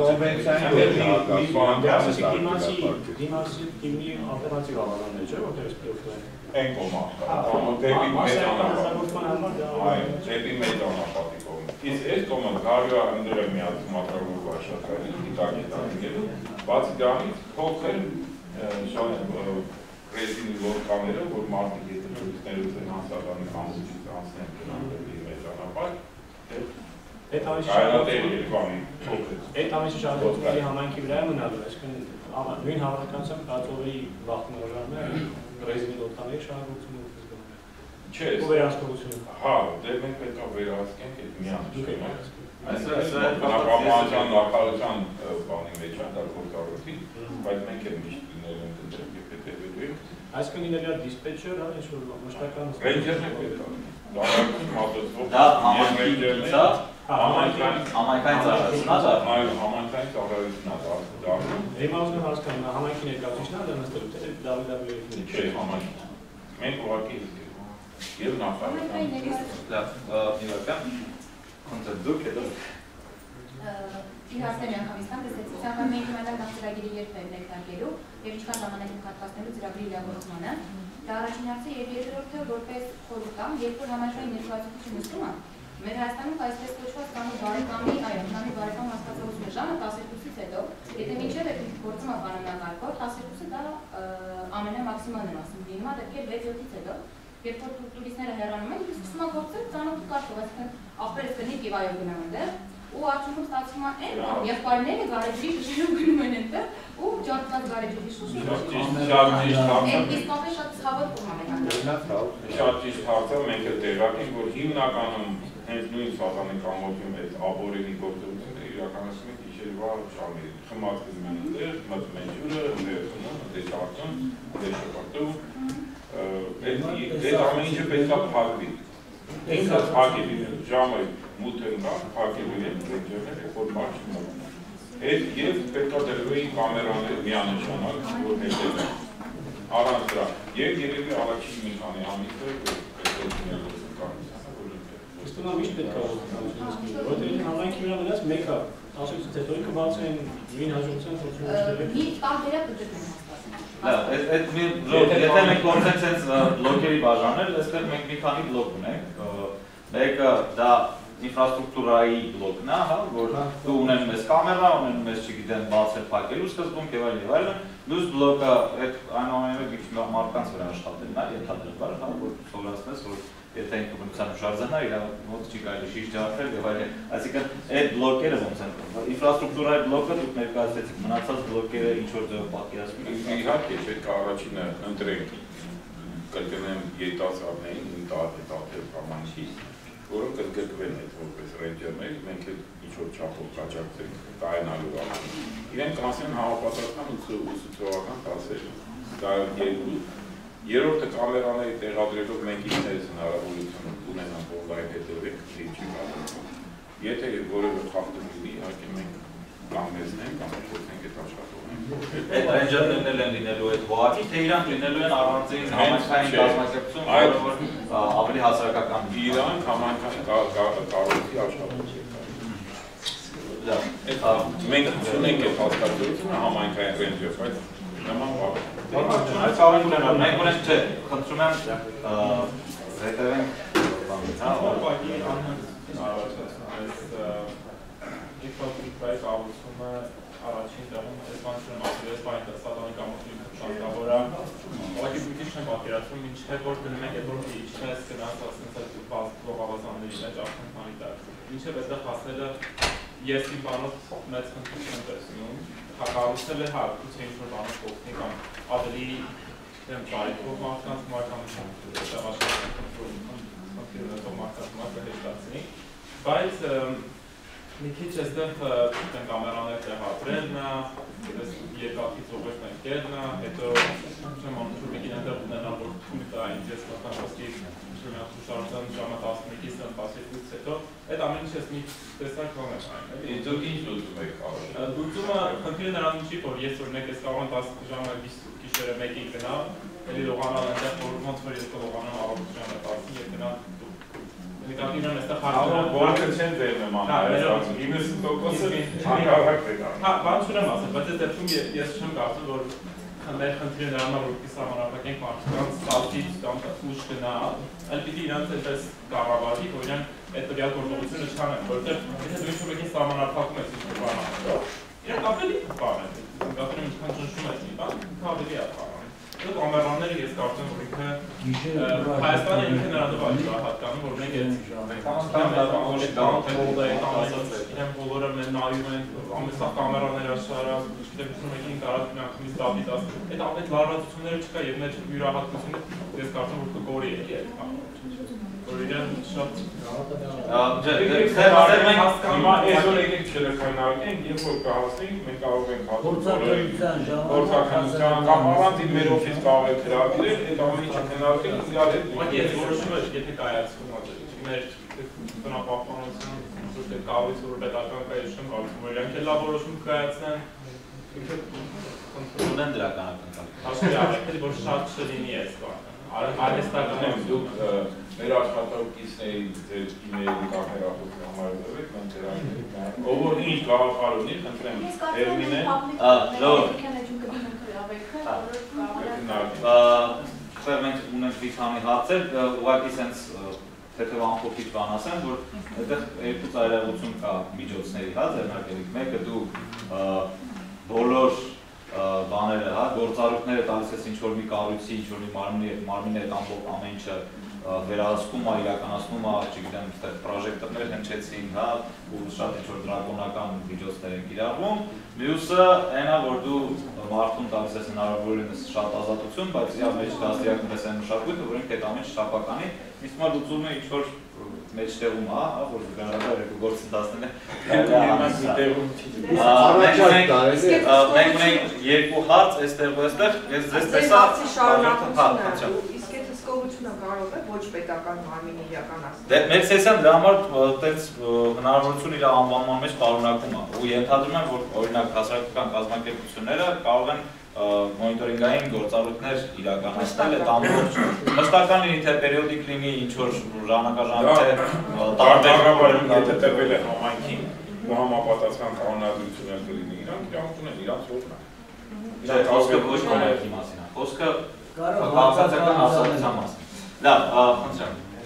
Speaker 5: կոնվենցիային
Speaker 2: դիմացի թիմի ալտերնատիվ ավազաններ չէ, որտեղ էս պրոֆիլը
Speaker 4: են կոմա, դեպի մեծ անապատի կողմ։ Իսկ այս կողմը կարելի է ընդրել միացում ակրագորգ աշխատականի դիտակի տանիքելու, բացի դրանից փոքր ռեզինի լոդկաները, որ մարդիկ եթե տուրիստներուց են հասարանի կամուրջից անցնեն գնան դեպի մեծ անապատ, այդ
Speaker 2: ամիսի շարժողների համայնքի վրա է մնալու, այսինքն նույն հավանականությամբ կածովերի վախտնօրժարն է ռեզինի լոդկաների շարժողությունը
Speaker 4: Չէ,
Speaker 2: ու վերահսկողությունը։
Speaker 4: Հա, դե մենք պետք է վերահսկենք այդ միան բնապահպանության նախարարության բանի մեջ է դա գործառույթի, բայց մենք էլ միշտ լինել ենք դեպի հետևելու ենք։
Speaker 2: Այսինքն լինելու է դիսպեչեր, հա, ինչ-որ մշտական
Speaker 4: ռեյնջերներ պետք է լինի։
Speaker 3: Դա համայնքային ծառայությունն է,
Speaker 4: այո, համայնքային ծառայությունն է։
Speaker 2: Հիմա ուզում եմ հասկանալ, համայնքի ներկայացուցիչն է դա նստելու, թե WWF-ին
Speaker 4: չէ, համայնքի։ Մենք ուղղակի եւ նախարարության։
Speaker 3: Լավ, իհարկե։ Խնդրեմ դուք հետո
Speaker 7: Իհարկե միանգամից տեսեցիք, սակայն մենք իմանալ նախ ծրագիրը երբ է մեկնարկելու եւ ինչքան ժամանակ է կատվածնելու ծրագրի իրագործմանը։ Դա առաջին հարցը եւ երկրորդը որպես խորհուրդ կամ երբ որ համաշխարհային ներկայացուցիչը նստում է, մեր Հայաստանում այսպես կոչված կանոն բարեկամի, այո, կանոն բարեկամ հասկացողությունը ժամը 12-ից հետո, եթե մինչև այդ գործում է կանոնակարգով, 12-ը դա ամենամաքսիմալն է ասում, լինում է դեպքեր 6-7-ից հետո, երբ որ տուրիստները հեռանում են, սկսում է գործել ծանոթ կարգով, այսինքն աղբերս գնիկ եւ այո գնամ այնտեղ, ու արդյունքում ստացվում է այն եղբայրները գարեջրի շշերում գնում են այնտեղ ու ջարդված գարեջրի շշերում իսկապես շատ ցավոտ կողմ է
Speaker 4: Շատ ճիշտ հարցը մենք էլ տեղակ ենք, որ հիմնականում հենց նույն սահմանի կամորջում այդ աբորերի գործողությունը իրականացնում են գիշերվա ժամերին։ Խմած գնում են այնտեղ, մտնում են ջուրը, ներխմում, դեշարժում, դեշապատում։ Այդ ամեն ինչը պետք է փակվի։ Ինքը փակվի ժամը մութ են կա, փակվի են ռեջերները, որ մարդ չմոռանա։ Այդ եւ պետք է դրվի կամերաներ միանշանակ, որ հետեւ են։ Առանց դրա։ Եվ երևի առաջին մի քանի ամիսը պետք է լինելու կանոնը, որ
Speaker 2: Իսկ նա միշտ պետք է որտեղ համայնքի վրա մնաց մեկը, ասեցիք հետո ինքը բացեն նույն հաջողության փոխանցում։
Speaker 7: Մի տարբերակ կգտնեն
Speaker 3: Եթե մենք գործենք սենց բլոկերի բաժանել, այստեղ մենք մի քանի բլոկ ունենք, մեկը դա ինֆրաստրուկտուրայի բլոկն է, որ դու ունենում ես կամերա, ունենում ես չգիտեմ բացել փակելու սկզբունք եւ այլն, Plus բլոկը այդ այնուամենայնիվ մի քիչ մարդկանց վրա աշխատելն է, ենթադրաբար, հա, որ սովորացնես, որ եթե ինքը բնության շարժանա, իր մոտ չի կարելի շիշ ջարդել եւ այլն։ Այսինքն այդ բլոկերը ոնց են, ինֆրաստրուկտուրայի բլոկը դուք ներկայացրեցիք, մնացած բլոկերը ինչ որ ձեւով պատկերացնում եք։
Speaker 4: Իհարկե, պետք է առաջինը ընտրենք կրկնեմ երիտասարդներին, ինտերնետի համանքի, որոնք կգրկվեն այդ որպես ռեյնջերներ, մենք էլ ինչ-որ չափով կաջակցենք կայանալու համար։ Իրենք կանցնեն համապատասխան ուսուցողական դասեր, դա երկու։ Երրորդը կամերաների տեղադրելով մենք ինքներս հնարավորություն ունենանք օնլայն հետևենք, ինչի կազմում։ Եթե որևէ խախտում լինի, իհարկե մենք կանգնեցնենք, կամ փոխենք այդ աշխատողներին։
Speaker 3: Այդ ռեյնջերներն են լինելու այդ հողակի, թե իրանք լինելու են առանձին համայնքային կազմակերպություն, որը որ ավելի հասարակական։
Speaker 4: Իրանք համայնքային կառույցի աշխատող։ Մենք ունենք այդ հասկացությունը համայնքային ռեյնջեր, բայց նման բան։
Speaker 3: Այս ավեն ունենալ, մենք ունենք չէ, խնդրում եմ հետևենք բանից, հա,
Speaker 5: ուղղակի ինֆրաստրուկտուրայի կառուցումը առաջին տեղում այս բանը չեմ ասել, այս բանը ստատանի կամոթի շանտավորը, ուղղակի դուք չեմ պատկերացնում, ինչև որ գնում եք, այդ որ ինչպես գնաց ասենց այդ լողավազանների մեջ արդեն քանի տար։ Ինչև այդտեղ հասնելը ես իմ բանով մեծ խնդիր չեմ տեսնում, կառուցել է հա, գուցե ինչ-որ բանով կօգնի կամ ավելի բարիքով մարդկանց մարքանության խնդիր ունեցող մարդկանց կհեշտացնի, բայց մի քիչ այստեղ կամերաներ տեղադրելն է, երկաթից ուղերձն ընկելն է, հետո չեմ անում մեկին այնտեղ ունենալ, որ թույլ տա ինձ ես մտանոսի շարժան ժամը 11-ից 12-ից հետո, այդ ամեն ինչ ես մի տեսակ բան է այն։
Speaker 4: Դուք ինչ լուծում եք կարող։
Speaker 5: Լուծումը խնդիրը նրանում չի, որ ես օրինակ ես կարող եմ 10 ժամը գիշերը 1-ին գնալ, էլի լողանալ այնտեղ, որ ոնց որ ես կլողանամ առավոտ ժամը 10-ին եւ գնալ նկատի ունեմ այստեղ հարցերը
Speaker 4: որոնք չեն դեր նման, 90%-ը անհարակ է դա։
Speaker 5: Հա, բան չունեմ ասել, բայց այդ դեպքում ես չեմ կարծում, որ մեր խնդիրը նրան որ որպեսզի սահմանափակենք մարդկանց ստատուս կամ ուժ գնա, այլ պիտի իրանց այդպես կառավարվի, որ իրանք այդ տվյալ գործողությունը չանեն, որովհետև եթե դու ինչ-որ մեկին սահմանափակում ես ինչ-որ բան անելով, իրանք ավելի բան են, կապերում ինչքան ճնշում ես մի բան, ավելի է բան։ Այդ ամերանները ես կարծում որ ինքը Հայաստանը ինքը նրանով պատկանում, որ մենք իրեն բոլորը նայում են, ամենսա կամերաներ աշխարհ, չգիտեմ մեկին կարող միանգամից դատի տաս, այդ ամեն լարվածությունները չկա եւ մեր յուրահատկությունը ես կարծում որ կգորի է որ իրեն շատ
Speaker 4: հիմա այսօր եկեք չլքայնարկենք, երբ որ կհասնենք, մենք կարող ենք գործականության կամ առանցին մեր օֆիս կարող եք հրավիրել, այդ ամեն ինչը քննարկենք իրար հետ։
Speaker 5: Բայց ես որոշում եմ, եթե կայացվում մեր բնապահպանության կառույցը որ պետական կայ չեմ կարծում, որ իրանք էլ լավ որոշում կայացնեն,
Speaker 3: ունեն դրականական։
Speaker 5: Հաշվի առեք, որ շատ չլինի այս բանը։ Արհեստական
Speaker 4: դուք մեր աշխատակիցների ձեր email-ի կամ հեռախոսի համարը դրեք, մենք դրանք ով որ ինչ գաղափար ունի, խնդրեմ տերմինը։
Speaker 3: Մենք ունենք մի քանի հարցեր, ուղղակի sense թեթև ամփոփիչ բան ասեմ, որ այդտեղ երկու ծայրահեղություն կա միջոցների, հա, ձեռնարկելիք։ Մեկը դու բոլոր բաները, հա, գործառույթները տալիս ես ինչ-որ մի կառույցի, ինչ-որ մի մարմինի հետ ամեն ինչը վերահսկում է, իրականացնում է, չգիտեմ, այդտեղ պրոժեկտորներ հնչեցին, հա, ու շատ ինչ-որ դրակոնական միջոցներ են կիրառվում։ Մյուսը այն է, որ դու մարդուն տալիս ես հնարավորինս շատ ազատություն, բայց իր մեջ դաստիարակում ես այն մշակույթը, որ ինքը այդ ամեն ինչ շապականի, իսկ մա լուծումը ինչ-որ մեջտեղում է, որ գարադար երկու գործի դասները մենք ունենք երկու հարց այստեղ, ես ձեզ տեսա
Speaker 6: իսկ եթե սկսողությունը կարող է ոչ պետական մարմինը իրականացնել։
Speaker 3: Դե մեր սեսիան դրա համար այդպես հնարավորություն իր անվանման մեջ պարունակում է ու ենթադրում եմ, որ օրինակ հասարակական կազմակերպությունները կարող են մոնիտորինգային գործառույթներ իրականացնել այդ ամբողջ մշտական լինի թե պերիոդիկ լինի ինչ-որ ժամանակաժամ թե
Speaker 4: տարբեր եթե տրվել է համայնքին ու համապատասխան կանոնադրություններ կլինի իրանք ունեն իրանք ռոլն է։
Speaker 3: Իրանք խոսքը ոչ կոմերցի մասին է, խոսքը քաղաքացիական ազատության մասին։ Լավ, խնդրեմ։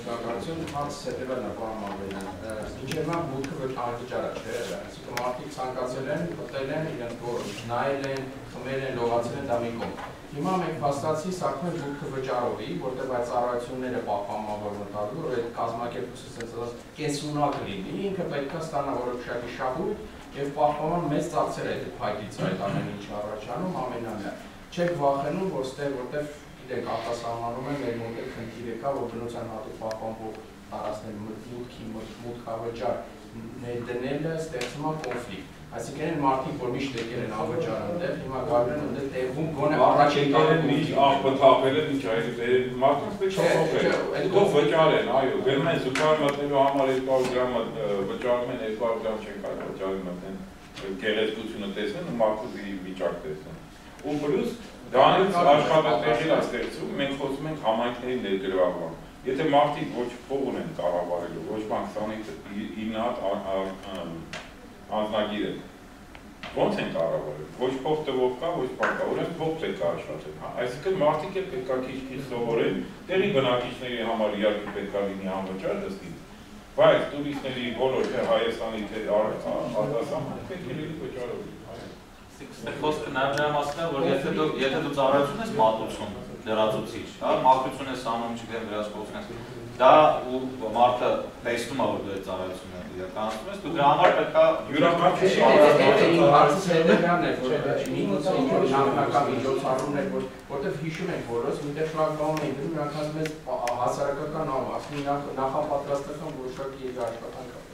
Speaker 8: Շնորհակալություն, հարցս հետևելն է, պարոն Մավրելյան։ Ինչերնա մուտքը անվճար է, չէ՞, այսինքն մարդիկ ցանկացել են, մտել են, իրենց որ նայել են, խմել են, լողացել են դա մի կողմ։ Հիմա մենք փաստացի սակայն մուտքը վճարովի, որտեղ այդ ծառայությունները պահպանման մտածում, որ այդ կազմակերպությունը կեսունակ լինի, ինքը պետք է ստանա որոշակի շահույթ եւ պահպանման մեծ ծախսեր այդ փայտից այդ ամեն ինչ առաջանում ամենամյա։ Չեք վախենում, որ ստեղ որտեղ իրենք արտասահմանում են մեր մոտ էլ խնդիր եկա, որ բնության հատուկ պահպանող տարածքներ մուտքավճար ներդնելը ստեղծում է կոնֆլիկտ։ Այսինքն այն մարդիկ, որ միշտ եկել են անվճար այնտեղ, հիմա կարող են այնտեղ տեղում գոնե առաջին տարին
Speaker 4: միշտ աղբթապել են, ինչ այլ մարդկանց պետք է փոխել։ Դու վճար են, այո, գնում են զուգահեռ մտնելու համար 200 գրամ վճարում են, 200 գրամ չեն կարող վճարել մտնեն, գեղեցկությունը տեսնեն ու մարդու վիճակ տեսնեն։ Ու պլյուս դրանից աշխատատեղեր է ստեղծում, մենք խոսում ենք համայնքների ներգրավման։ Եթե մարդիկ ոչ փող ունեն կառավարելու, ոչ բան սանից 9 հատ անձնագիր է, ոնց են կառավարել, ոչ փող տվող կա, ոչ բան կա, ուրեմն փող պետք է աշխատել, այսինքն մարդիկ էլ պետք է քիչ-քիչ սովորեն, տեղի բնակիչների համար իհարկե պետք է լինի անվճար ըստ ին, բայց տուրիստների բոլոր թե Հայաստանի թե արտասահման պետք է լինի վճարովի։
Speaker 3: Խոսքը նաև նրա մասն է, որ եթե դու ծառայություն ես մատուցում, լրացուցիչ, մաքրություն ես անում, չգիտեմ վերահսկողություն ես, դա ու մարդը տեսնում է, որ դու այդ ծառայությունը իրականացնում ես, դու դրա համար պետք է
Speaker 8: յուրաքանչյուր հարցս հետևյալն է, որ նախնական միջոցառումներ, որտեղ հիշում ենք բոլորս, մինչև շլագբաում էին դնում, միանգամից մեզ հասարակական նախապատրաստական որոշակի աշխատանք է։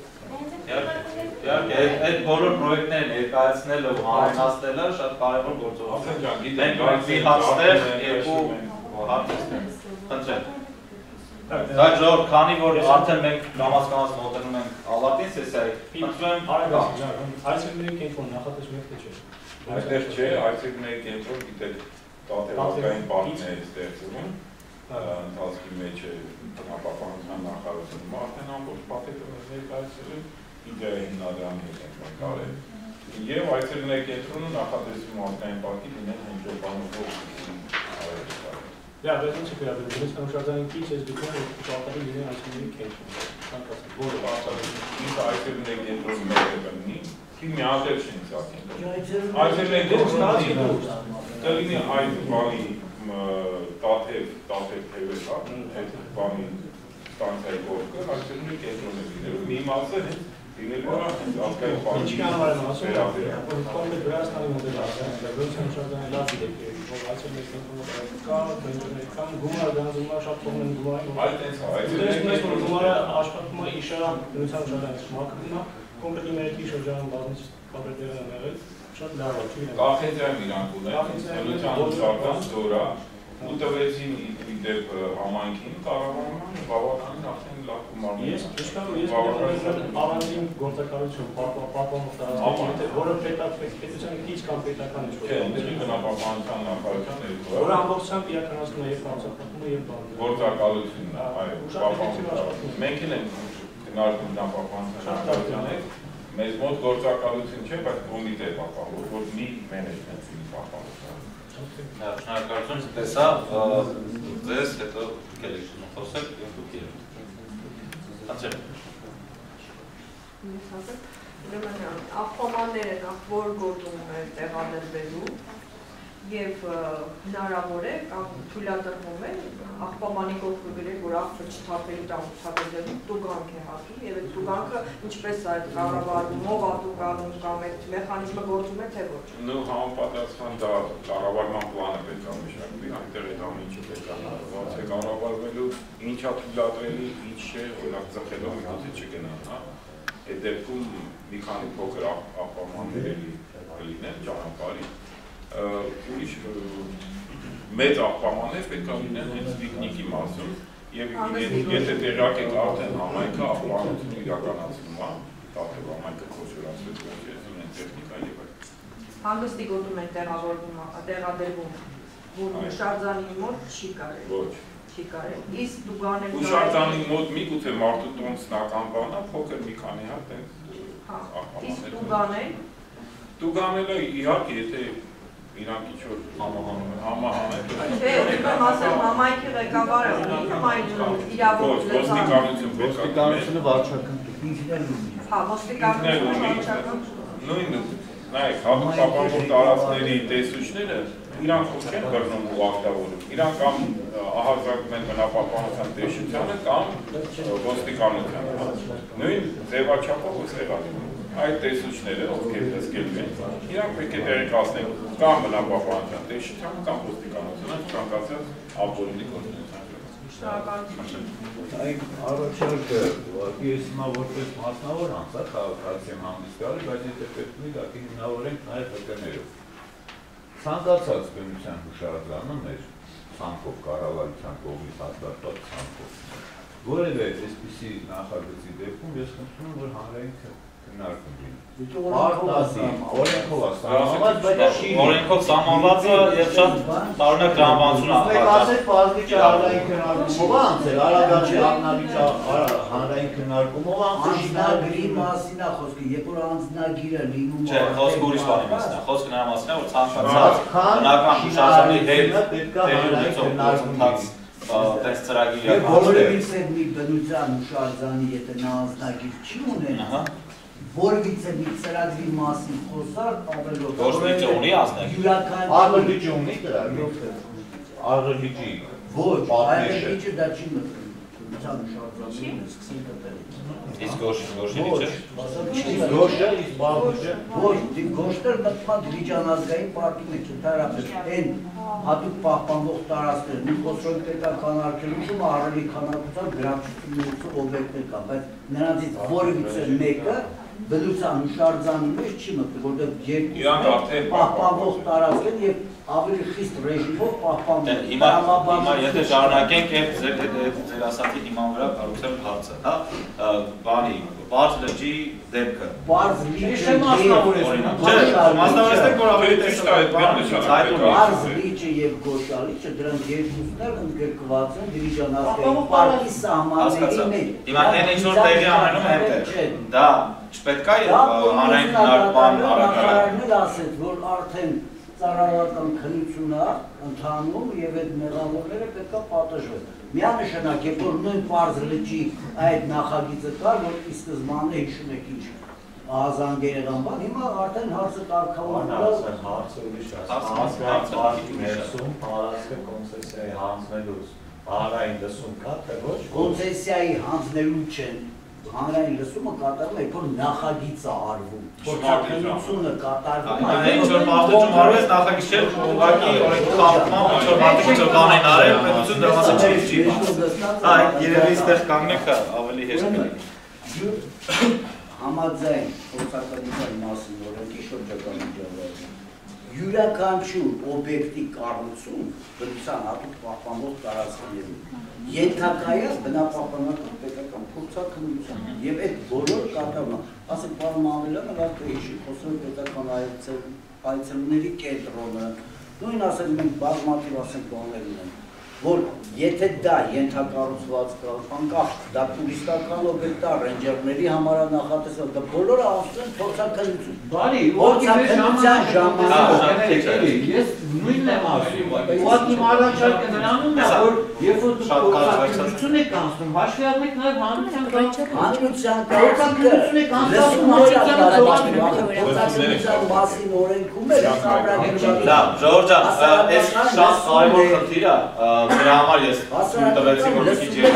Speaker 3: Այդ բոլոր պրոյեկտները ներկայացնելը ու համացնելը շատ կարևոր գործողություն է։ Մենք մի հաստեղ երկու հարցեր խնդրեմ։ Դա ժողովուրդ, քանի որ արդեն մենք կամաց մոտենում ենք ավարտին սեսիայի, խնդրում եմ
Speaker 2: այցելուների կենտրոն նախատեսում եք թե չէ։
Speaker 4: Այստեղ չէ, այցելուների կենտրոն գիտեք տատևական պարտքն է ստեղծում, ընթացքի մեջ է տնապահպանության նախարարությունը, արդեն ամբողջ պակետը ներկայացել է իդեայի հիմնադրամի հետ ենք կարել։ Եվ այցելուների կենտրոնը նախատեսում ազգային պարկի լինել հնչոպանով
Speaker 2: Դա բերում չի գրավել, դրանց հաշվառային քիչ ես դուք շատերի լինեն այցելուների կենտրոն։
Speaker 4: Որը ինչ այցելուների կենտրոնը մեր կլինի, մի միատեղ չենք սարքենք։ Այցելուների կենտրոնը կլինի այդ բանի տաթև թևեր, այդ բանի ստանցայի կողքը, այցելուների կենտրոնը լինելու, մի մասը լինելու ազգային պարկի։
Speaker 2: Ինչի համար եմ ասում, որ կոնկրետ Վրաստանի մոդել ասել, բնության շրջանի լավ դեպքեր, որ այցելուների կենտրոնը կա, բնական գումար դրանց շատ փոխն են գումարին։
Speaker 4: Այդ էս է,
Speaker 2: այցելուների գումարը աշխատում է իշա բնության շրջանի մաքրվում է, կոնկրետ ημերքի շրջանում բազմից կապետեր են եղել, շատ լավ է, չի։
Speaker 4: Կախենցիան իրանք ունեն, բնության շրջան զորա, ու տվեցին իդեպ համայնքին կառավարման բավականին արդեն լավ գումարներ։
Speaker 2: Ես առանձին գործակալություն պահպանող տարածքներ, որը պետության քիչ կամ պետական ինչ-որ
Speaker 4: Չէ, բնապահպանության նախարարության
Speaker 2: որը ամբողջությամբ իրականացնում է եւ հանրապետությունը եւ
Speaker 4: գործակալությունն է, այո, պահպանություն։ Մենք էլ ենք գնահատում բնապահպանության նախարարության հետ, մեզ մոտ գործակալություն չէ, բայց կոմիտե է պահպանվում, որ մի մենեջմենտ ունի պահպանության։
Speaker 3: Շնորհակալություն, տեսա ձեզ հետո կելեքշնում խոսել եւ դուք երբ։ Անցել։
Speaker 6: Ուրեմն աղբամանները նախ որ գործում է տեղադրվելու եւ հնարավոր է կամ թույլատրվում է աղբամանի կողքը գրել, որ աղբը չթափելու կամ թափելու տուգանք է հատի եւ այդ տուգանքը ինչպես այդ կառավարվում, ով ատուգանում կամ այդ մեխանիզմը գործում է թե ոչ։
Speaker 4: Նո համապատասխան դա կառավարման պլանը պետք է մշակվի, այնտեղ այդ ամեն ինչը պետք է ոնց է կառավարվելու, ինչա թույլատրելի, ինչ չէ, օրինակ ծխելով միգուցե չգնան, հա։ Այդ դեպքում մի քանի փոքր աղբամաններ լինեն ճանապարհի ուրիշ մեծ աղբամաններ պետք է լինեն հենց պիկնիկի մասում եւ եթե տեղյակ եք արդեն համայնքը աղբանություն իրականացնում է, տաթև համայնքը կոչորացվեց ունեն տեխնիկա եւ այլն։
Speaker 6: Հանգստի գոտում են տեղադրվում, որ շարժանի մոտ չի կարելի։
Speaker 4: Ոչ։
Speaker 6: Չի կարելի։ Իսկ տուգանել
Speaker 4: ու շարժանի մոտ միգուցե մարդու տոնցնական բանա փոքր մի քանի հատ
Speaker 6: տենց աղբամաններ։ Իսկ տուգանել
Speaker 4: Տուգանելը իհարկե եթե իրանք ինչ-որ համահանել
Speaker 6: Չէ, ուզում ասեմ, համայնքի ղեկավարը ունի նման իրավունք
Speaker 4: ոստիկանություն
Speaker 9: ոստիկանությունը վարչական
Speaker 6: Հա, ոստիկանությունը վարչական
Speaker 4: նույնը, նայեք, հատուկ պահպանվող տարածքների տեսուչները իրանք ով չեն բռնում ու ակտավորում, իրանք կամ ահազանգում են բնապահպանության տեսչությանը կամ ոստիկանությանը, նույն ձևաչափով ու սեղանում։ Այդ տեսուչները, ովքեր հսկելու են, իրանք պետք է տեղեկացնեն կամ բնապահպանության տեսչությանը կամ ոստիկանությանը ցանկացած ապօրինի գործունեության
Speaker 6: Շնորհակալություն։
Speaker 9: Այդ առաջարկը ես հիմա որպես մասնավոր անձ քաղաքացի եմ հանդես գալիս, բայց եթե պետք է դա հիմնավորենք նաև ՀԿ-ներով։ Ցանկացած բնության հուշարձանը մեր ցանկով կառավարության կողմից հաստատված ցանկով որևէ այսպիսի նախագծի դեպքում ես խնդրում եմ որ հանրային քննարկում լինի։ Օրենքով սահմանված, բայց չի
Speaker 3: օրենքով սահմանվածը եւ շատ տարօրինակ տրամաբանություն
Speaker 9: Մենք ասենք բազմիջը հանրային քննարկումով անցել, Արագածի ակնավիճը հանրային քննարկումով
Speaker 10: անձնագրի մասին է խոսքը, երբ որ անձնագիրը լինում
Speaker 3: Չէ, խոսքը ուրիշ բանի մասին է, խոսքը նրա մասին է, որ ցանկացած բնական հուշարձանի հետ տեղի ունեցող գործընթաց տես ծրագիր
Speaker 10: Եվ որևիցե մի բնության հուշարձանի եթե նա անձնագիր չի ունենա, որևիցե մի ծրագրի մասին խոսալ ավելորդ
Speaker 3: Ոչ ունի ազնագիր
Speaker 9: Արգլիճը ունի ծրագիր Արգլիճի
Speaker 10: Ոչ, արգլիճը դա չի մտնում բնության հուշարձանին է սկսենք կտելից
Speaker 3: Իսկ գոշինի չէ
Speaker 9: Գոշը, իսկ բաղուշը
Speaker 10: Ոչ, գոշտեր մտման դիլիջանազգային պարկին է չընդհանրապես են հատուկ պահպանվող տարածքներ, մի խոսրոն պետական արգելություն ահռելի քանակությամբ գրավչությունների օբյեկտներ կան, բայց նրանցից որևիցե մեկը բնության հուշարձանի մեջ չի մտնում, որտեղ երկուսը պահպանվող տարածք են եւ ավելի խիստ ռեժիմով պահպանվում։
Speaker 3: Հիմա եթե շարունակենք եւ ձեր ասացի հիման վրա կարողացել հարցը, հա, բանի, բարձ լճի դեպքը։
Speaker 10: Բարձ լիճը
Speaker 3: մասնավորեցնենք, որ ավելի տեսնել
Speaker 10: Բարձ լիճը եւ Գոշալիճը դրանք երկուսն էլ ընդգրկված են դիլիջանազգային պարկի սահմանների մեջ։
Speaker 3: Հիմա այն ինչ որ տեղի անենում այնտեղ։ Դա չպետք է հանրային քննարկման
Speaker 10: առարկայել ասեց, որ արդեն ծառայական քննությունը ընդհանում եւ այդ մեղավորները պետք է պատժվեն։ Միանշանակ, երբ որ նույն Պարզ լճի այդ նախագիծը կար, որ ի սկզբանե հիշում եք ինչ ահազանգեր եղան, հիմա արդեն հարցը կարգավորվել
Speaker 9: հարցը ուրիշ է, հասկացած պարկի ներսում տարածքը կոնցեսիայի հանձնելուց հանրային լսում կա, թե ոչ։
Speaker 10: Կոնցեսիայի հանձնելու չեն հանրային լսումը կատարվում է, երբ որ նախագիծը արվում, փորձակնությունը կատարվում է։
Speaker 3: Ինչ որ բարձրում արվեց նախագիծ չէ, ուղղակի օրենքի խախտման, ինչ որ մարդիկ ինչ որ բան են արել, պետություն դրա մասին չի բան։ Հա, երևի այստեղ կանգնեք ավելի հեշտ կլինի։
Speaker 10: Համաձայն փորձակնության մասին օրենքի շրջակա միջավայրում յուրաքանչյուր օբյեկտի կառուցում բնության հատուկ պահպանվող տարածքներում ենթակայած բնապահպանական պետական փորձակնության եւ այդ բոլոր կատարումը, ասենք պարոն Մամելյանը լավ կհիշի, խոսում պետական այցելուների կենտրոնը, նույն ասենք մենք բազմաթիվ ասենք բաներ ունենք, որ եթե դա ենթակառուցված կա, անկախ դա տուրիստական օբյեկտ է, ռենջերների համար նախատեսված, դա բոլորը ասում են փորձակնություն։
Speaker 9: Բարի,
Speaker 10: փորձակնության ժամանակ
Speaker 9: ես նույնն եմ ասում, ուղղակի առաջարկը նրանում է, որ երբ որ փորձակնություն եք անցնում, հաշվի առնեք նաև հանրության փորձակնություն եք անցնում,
Speaker 10: փորձակնության մասին օրենքում է ծառայական։
Speaker 3: Լավ, Ժորժ ջան, այս շատ կարևոր խնդիր է, դրա համար ես ցույց տվեցի որ մի քիչ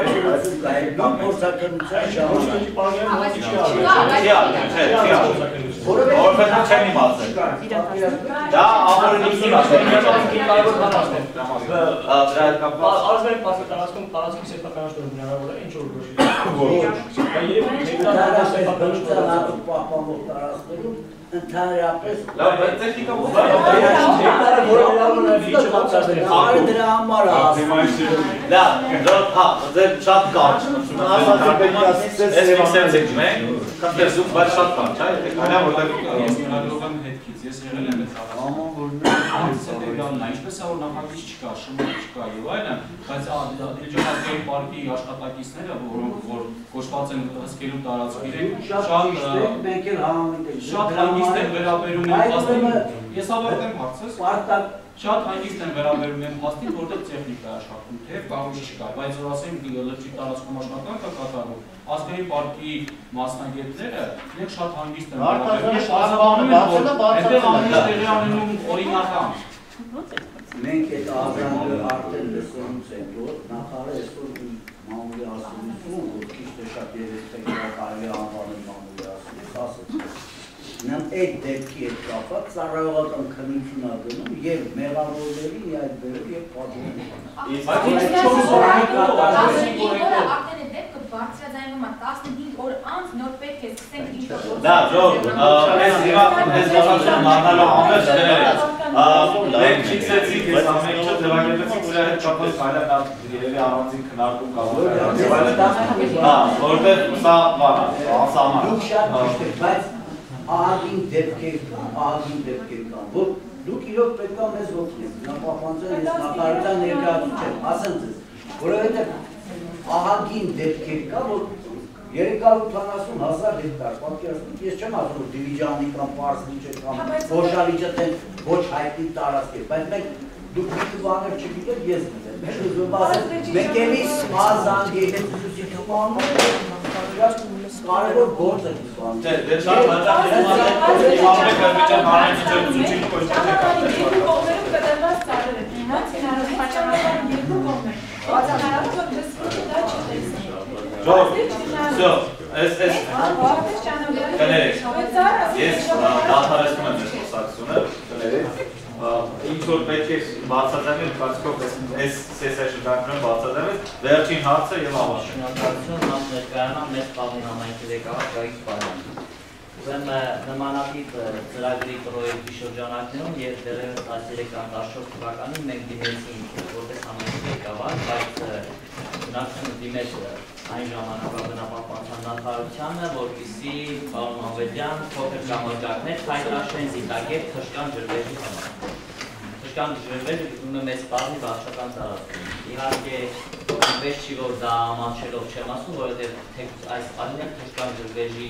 Speaker 3: երկար
Speaker 10: կամ փորձակնության ժամանակ
Speaker 3: որովհետև չեմ իմացել դա ապօրինություն է դրա հետ կապված
Speaker 2: ազգային պաշտպանական տարածքի սեփականաշտորը հնարավոր է ինչ որ ոչ
Speaker 10: պահպանվող տարածքներում ընդհանրապես
Speaker 3: լավ բայց տեխնիկա ո՞ր
Speaker 10: է դրա համար է ասում
Speaker 3: լավ հա ձեր շատ կարճ ասացի պետք է ասես սեվանսեք մենք կներսում բայց շատ կարճ է եթե կարա որտեղ
Speaker 11: հետքից ես եղել եմ այդ խաղացման որ ինչպես է որ նախագիծ չկա, շնորհ չկա եւ այլն, բայց դիլիջանազգային պարկի աշխատակիցները, որ կոչված են հսկելու տարածքները, շատ
Speaker 10: մենք էլ համեմատենք
Speaker 11: շատ հանգիստ են վերաբերում են փաստին։ Ես ավարտեմ հարցս։ Շատ հանգիստ են վերաբերում են փաստին, որտեղ տեխնիկա է աշխատում, թե կամուշ չկա, բայց որ ասենք լրջի տարածքում աշխատանք կա կատարվում։ Ազգային պարկի մասնագետները իրենք շատ հանգիստ են վերաբերում, այնտեղ ամեն ինչ տեղի անենում օրինական։
Speaker 10: Մենք այդ արձանը արդեն լսումս ենք, որ նախարարը այսօր մամուլի ասում, որ քիչ թե շատ երեքտեք կարելի անվանել մամուլի ասում, ասաց։ Նրան այդ դեպքի հետ կապված ծառայողական քննություն ակնում եւ մեղավորների այդ բերել եւ պատմում։
Speaker 7: Բարձրաձայնվում է 15 օր անց նոր պետք է սկսենք ինչ-որ։
Speaker 3: Դա, Ժող, ես բաղացում մառնալու ամբերջ դրել մենք չիքսեցիք, ես ամեն ինչը ձևակերպեցիք, ուրա հետ կապված կայլակ երևի առանձին քննարկում կապված որտեղ սա բանա, անսահման։
Speaker 10: Դուք շատ ճիշտ եք, բայց ահագին դեպքեր կան, որ դուք իրոք պետք է մեզ ոգնեք, նախապահպանության ես նախարարության ներկայացուցիչ եմ, ասեմ ձեզ, որովհետև ահագին դեպքեր կա, որ 380,000 հեկտար, պատկերացնում, ես չեմ ասում, որ Դիլիջանի կամ Պարսլիճը կամ Խոշալիճը դեն ոչ հայտնի տարածք է, բայց մենք դուք մի բաներ չգիտեք, ես գիտեմ, մենք էլի սպազան գետեցուցի թվանում կարևոր գործ եք սպանում։
Speaker 3: Դե շատ հաճախ ամեն կրպիչը հանեն իջեցուցիչ կոչտեք։
Speaker 6: Երկու կողմերում կտրված ծառեր են, հենց հնարավորության երկու կողմեր։ Բացահայտված որ դեսպոտը դա չտեսնի։
Speaker 3: Ժող, всё, ես կներեք, ես դադարեցնում եմ ես խոսակցությունը, կներեք, ինչ որ պետք է բացատրել, կարծիքով այս սեսիա բացատրել, վերջին հարցը եւ ավարտը։
Speaker 12: Շնորհակալություն, նախ ներկայանամ մեծ պահի համայնքի ղեկավար Գագիկ Պարյանը։ Ուրեմն նմանատիպ ծրագրի պրոյեկտի շրջանակներում եւ դեռևս 13-14 թվականին մենք դիմեցինք որպես համայնքի ղեկավար, բայց բնակչությունը դիմեց այն ժամանակվա բնապահպանության նախարարությանը, որպեսզի պարոն Մամեդյան փոքր կամրջակներ հայտարարեն զիտակեր թշկան ջրվեժի համար։ Թշկան ջրվեժը գտնվում է մեծ պահի վարչական տարածքում։ Իհարկե, ինչպես չի որ դա ամանչելով չեմ ասում, որովհետև այս պահին էլ թշկան ջրվեժի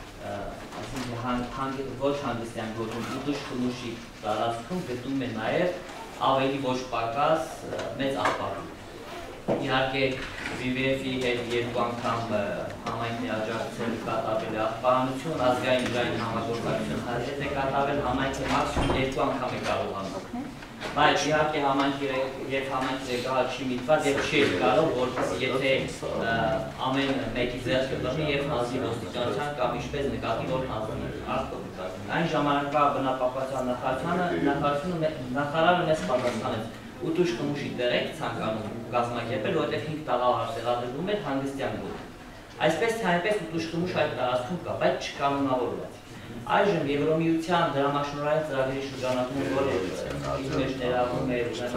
Speaker 12: ոչ հանգստյան գործում ուտուշ խնուշի տարածքում գտնում է նաև ավելի ոչ պակաս մեծ աղբավի։ Իհարկե WWF-ի հետ երկու անգամ համայնքի աջակցել կատարվել է աղբարանություն, ազգային ջրային համագործակցություն հետ է կատարվել, համայնքը մաքսիմում 2 անգամ է կարողանում։ Բայց իհարկե համայնքի ղեկավար չի միտված եւ չի կարող որպես եթե ամեն մեկի ձեռքը դնի եւ հանձնի ոստիկանության կամ ինչպես նկատի որ հանձնի արտոկտակ։ Այն ժամանակվա բնապահպանության նախարարը մեզ պատասխանեց ուտուշ խմուշի դերեք ցանկանում կազմակերպել, որովհետեւ 5 տաղավար տեղադրվում էր հանգստյան գոտի։ Այսպես թե այնպես ուտուշ խմուշ այդ տարածքում կա, բայց չկանոնավորված։ Այժմ Եվրոմիության դրամաշնորհային ծրագրի շրջանակում, որը իր մեջ ներառում է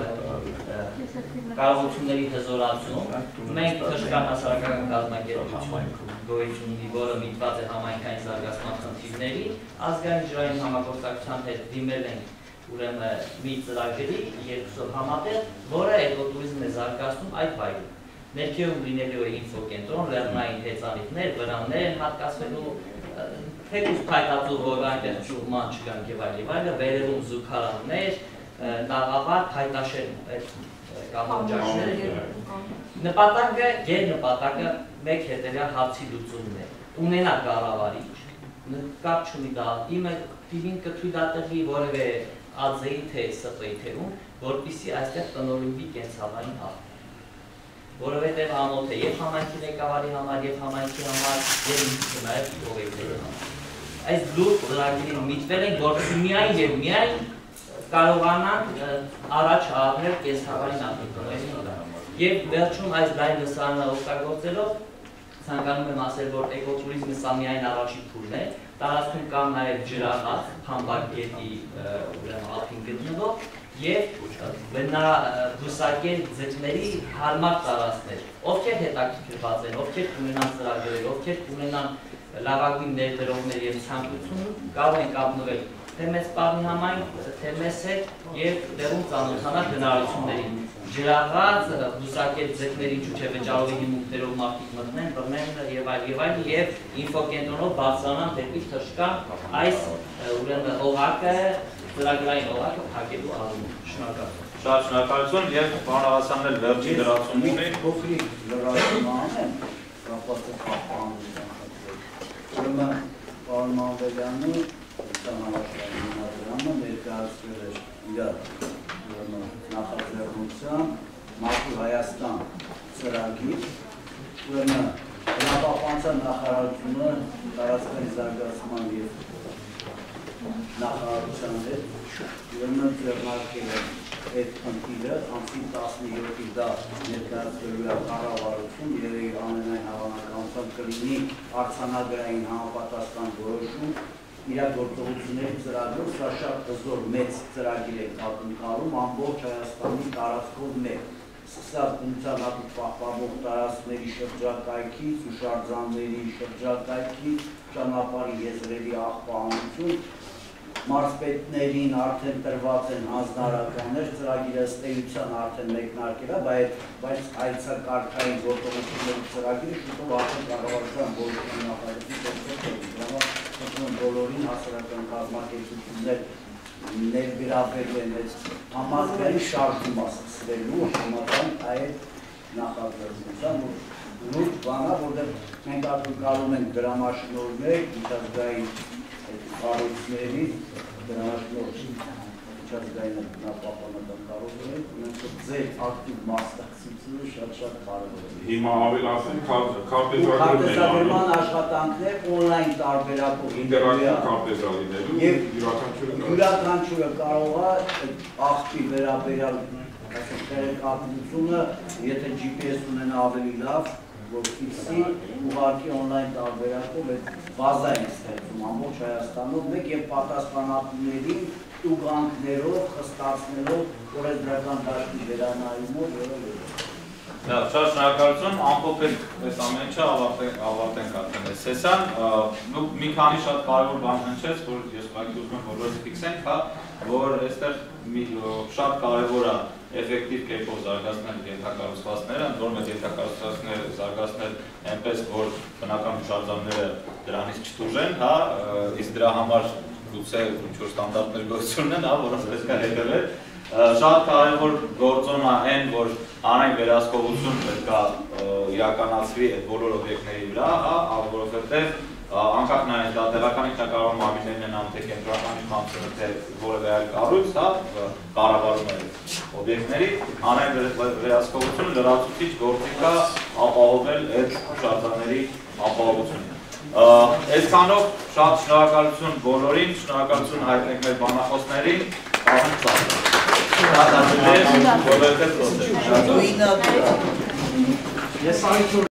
Speaker 12: կարողությունների հզորացում, մենք թշկան հասարակական կազմակերպություն գոյություն ունի, որը միտված է համայնքային զարգացման խնդիրների, ազգային ջրային համագործակցության հետ դիմել ենք ուրեմն մի ծրագրի երկուսով համատեղ, որը էկոտուրիզմն է զարգացնում այդ վայրում։ Ներքևում լինելու է ինֆոկենտրոն, լեռնային հեծանիվներ, վրաններ են հատկացվելու թեկուզ փայտածու, որ այնտեղ ճուղման չկան եւ այլը, վերևում զուգարաններ, տաղավար, փայտաշեր կամրջակները։ Նպատակը, գերնպատակը մեկ հետևյալ հարցի լուծումն է։ Ունենա կառավարիչ, կապ չունի դա, իմին կթույլատրվի որևէ ԱԶ-ի թե ՍՊ-ի թվում, որպեսզի այստեղ տնօրինվի կենցաղային հավ։ Որովհետև ամոթ է եւ համայնքի ղեկավարի համար, եւ համայնքի համար, եւ նաև օբյեկտների համար։ Այս լուրջ ծրագրին միտվել ենք, որպեսզի միայն եւ միայն կարողանանք առաջ առնել կենցաղային ակտիվների։ Եվ վերջում այս լայն լսարանը օգտագործելով ցանկանում եմ ասել, որ էկոտուրիզմը սա միայն առաջին փուլն է, տարածքում կան նաև ջրահաց, Փամբակ գետի ափին գտնվող եւ բնաբուսակեր ձկների հարմար տարածքներ, ովքեր հետաքրքրված են, ովքեր կունենան ծրագրեր, ովքեր կունենան լավագույն ներդրողներ եւ ցանկություն, կարող են կապնվել թե թե մեծ պարնի համայնք, թե մեզ հետ եւ դերում ծանոթանալ հնարավորություններին։ Ջրաղաց, հուսակետ ձկների ճուճե վճարովի հիմունքներով մարդիկ մտնեն, բռնեն եւ այլ եւ ինֆոկենտրոնով բարձրանան դեպի թշկան այս ուրեմն օղակը, ծրագրային օղակը փակելու առումով։ Շնորհակալ։
Speaker 3: Շատ շնորհակալություն եւ պարոն Աղասյանն էլ վերջին լրացում ունի։
Speaker 10: Փոքրիկ լրացում անեմ, կապված է պահպանության հետ։ Ուրեմն պարոն Մամեդյանը ցանավաշտային հիմնադրամը ներկայացրել էր իր նախաձեռնությամբ Մաքուր Հայաստան ծրագիր, ուրեմն բնապահպանության նախարարությունը տարածքային զարգացման եւ նախարարության հետ ուրեմն ձեռնարկել է այդ խնդիրը, ամսի 17-ի դա ներկայացվելու է կառավարություն, երևի ամենայն հավանականությամբ կլինի արձանագրային համապատասխան որոշում իրագործողությունների ծրագրով, սա շատ հզոր մեծ ծրագիր է ակնկալում ամբողջ Հայաստանի տարածքով մեկ, սկսած բնութագրի պահպանող տարածքների շրջակայքից, հուշարձանների շրջակայքից, ճանապարհի եզրերի աղբանություն, մարզպետներին արդեն տրված են հանձնարարականներ, ծրագիրը ըստ էության արդեն մեկնարկել է, բայց այցակարգային գործողությունների ծրագիրը շուտով արդեն կառավարության որոշումի նախագծի բոլորին հասարակական կազմակերպություններ ներգրավելու են այս համազգային շարժումը սկսվելու համաձայն այդ նախաձեռնության լուրջ բան է, որտեղ մենք ակնկալում ենք դրամաշնորհներ, միջազգային կառույցների միջազգային բնապահպանական կառույցների, ունենք ձեր ակտիվ մասնակցությունը շատ կարևոր է։
Speaker 4: Հիմա ավելացնենք
Speaker 10: քարտեզագրման աշխատանքներ on-line տարբերակով
Speaker 4: ինտերակտիվ քարտեզալիներում
Speaker 10: եւ յուրաքանչյուրը կարող է աղբի վերաբերյալ տեղեկատվությունը, եթե GPS ունենա ավելի լավ, որ ֆիքսի ուղղակի on-line տարբերակով այդ բազա են ստեղծում ամբողջ Հայաստանով մեկ եւ պատասխանատուներին ուղղանքներով խստացնելով օրենսդրական դաշտի վերանայումով եւ
Speaker 3: Լավ, շատ շնորհակալություն, ամփոփենք այս ամեն ինչը ավարտենք արդեն այս սեսիան, մի քանի շատ կարևոր բան հնչեց, որ ես ուղղակի ուզում եմ բոլորս ֆիքսենք, որ այստեղ շատ կարևոր է էֆեկտիվ կերպով զարգացնել ենթակառուցվածքները, ընդ որում այդ ենթակառուցվածքները զարգացնել այնպես, որ բնական հուշարձանները դրանից չտուժեն, իսկ դրա համար գուցե ինչ-որ ստանդարտներ գործություն ունեն, որոնց պետք է հետևել։ Շատ կարևոր գործոն է այն, որ հանրային վերահսկողություն պետք է իրականացվի այդ բոլոր օբյեկտների վրա, որովհետև անկախ նայած դա տեղական ինքնակառավարման մարմիններն են անում, թե կենտրոնական իշխանությունը, թե որևէ այլ կառույց, կառավարում է օբյեկտների, հանրային վերահսկողությունը լրացուցիչ գործիք է ապահովել այդ հուշարձանների ապահովությունը։ Այսքանով շատ շնորհակալություն բոլորին, շնորհակալություն հայտնենք մեր բանախոսներին,
Speaker 10: Yes, I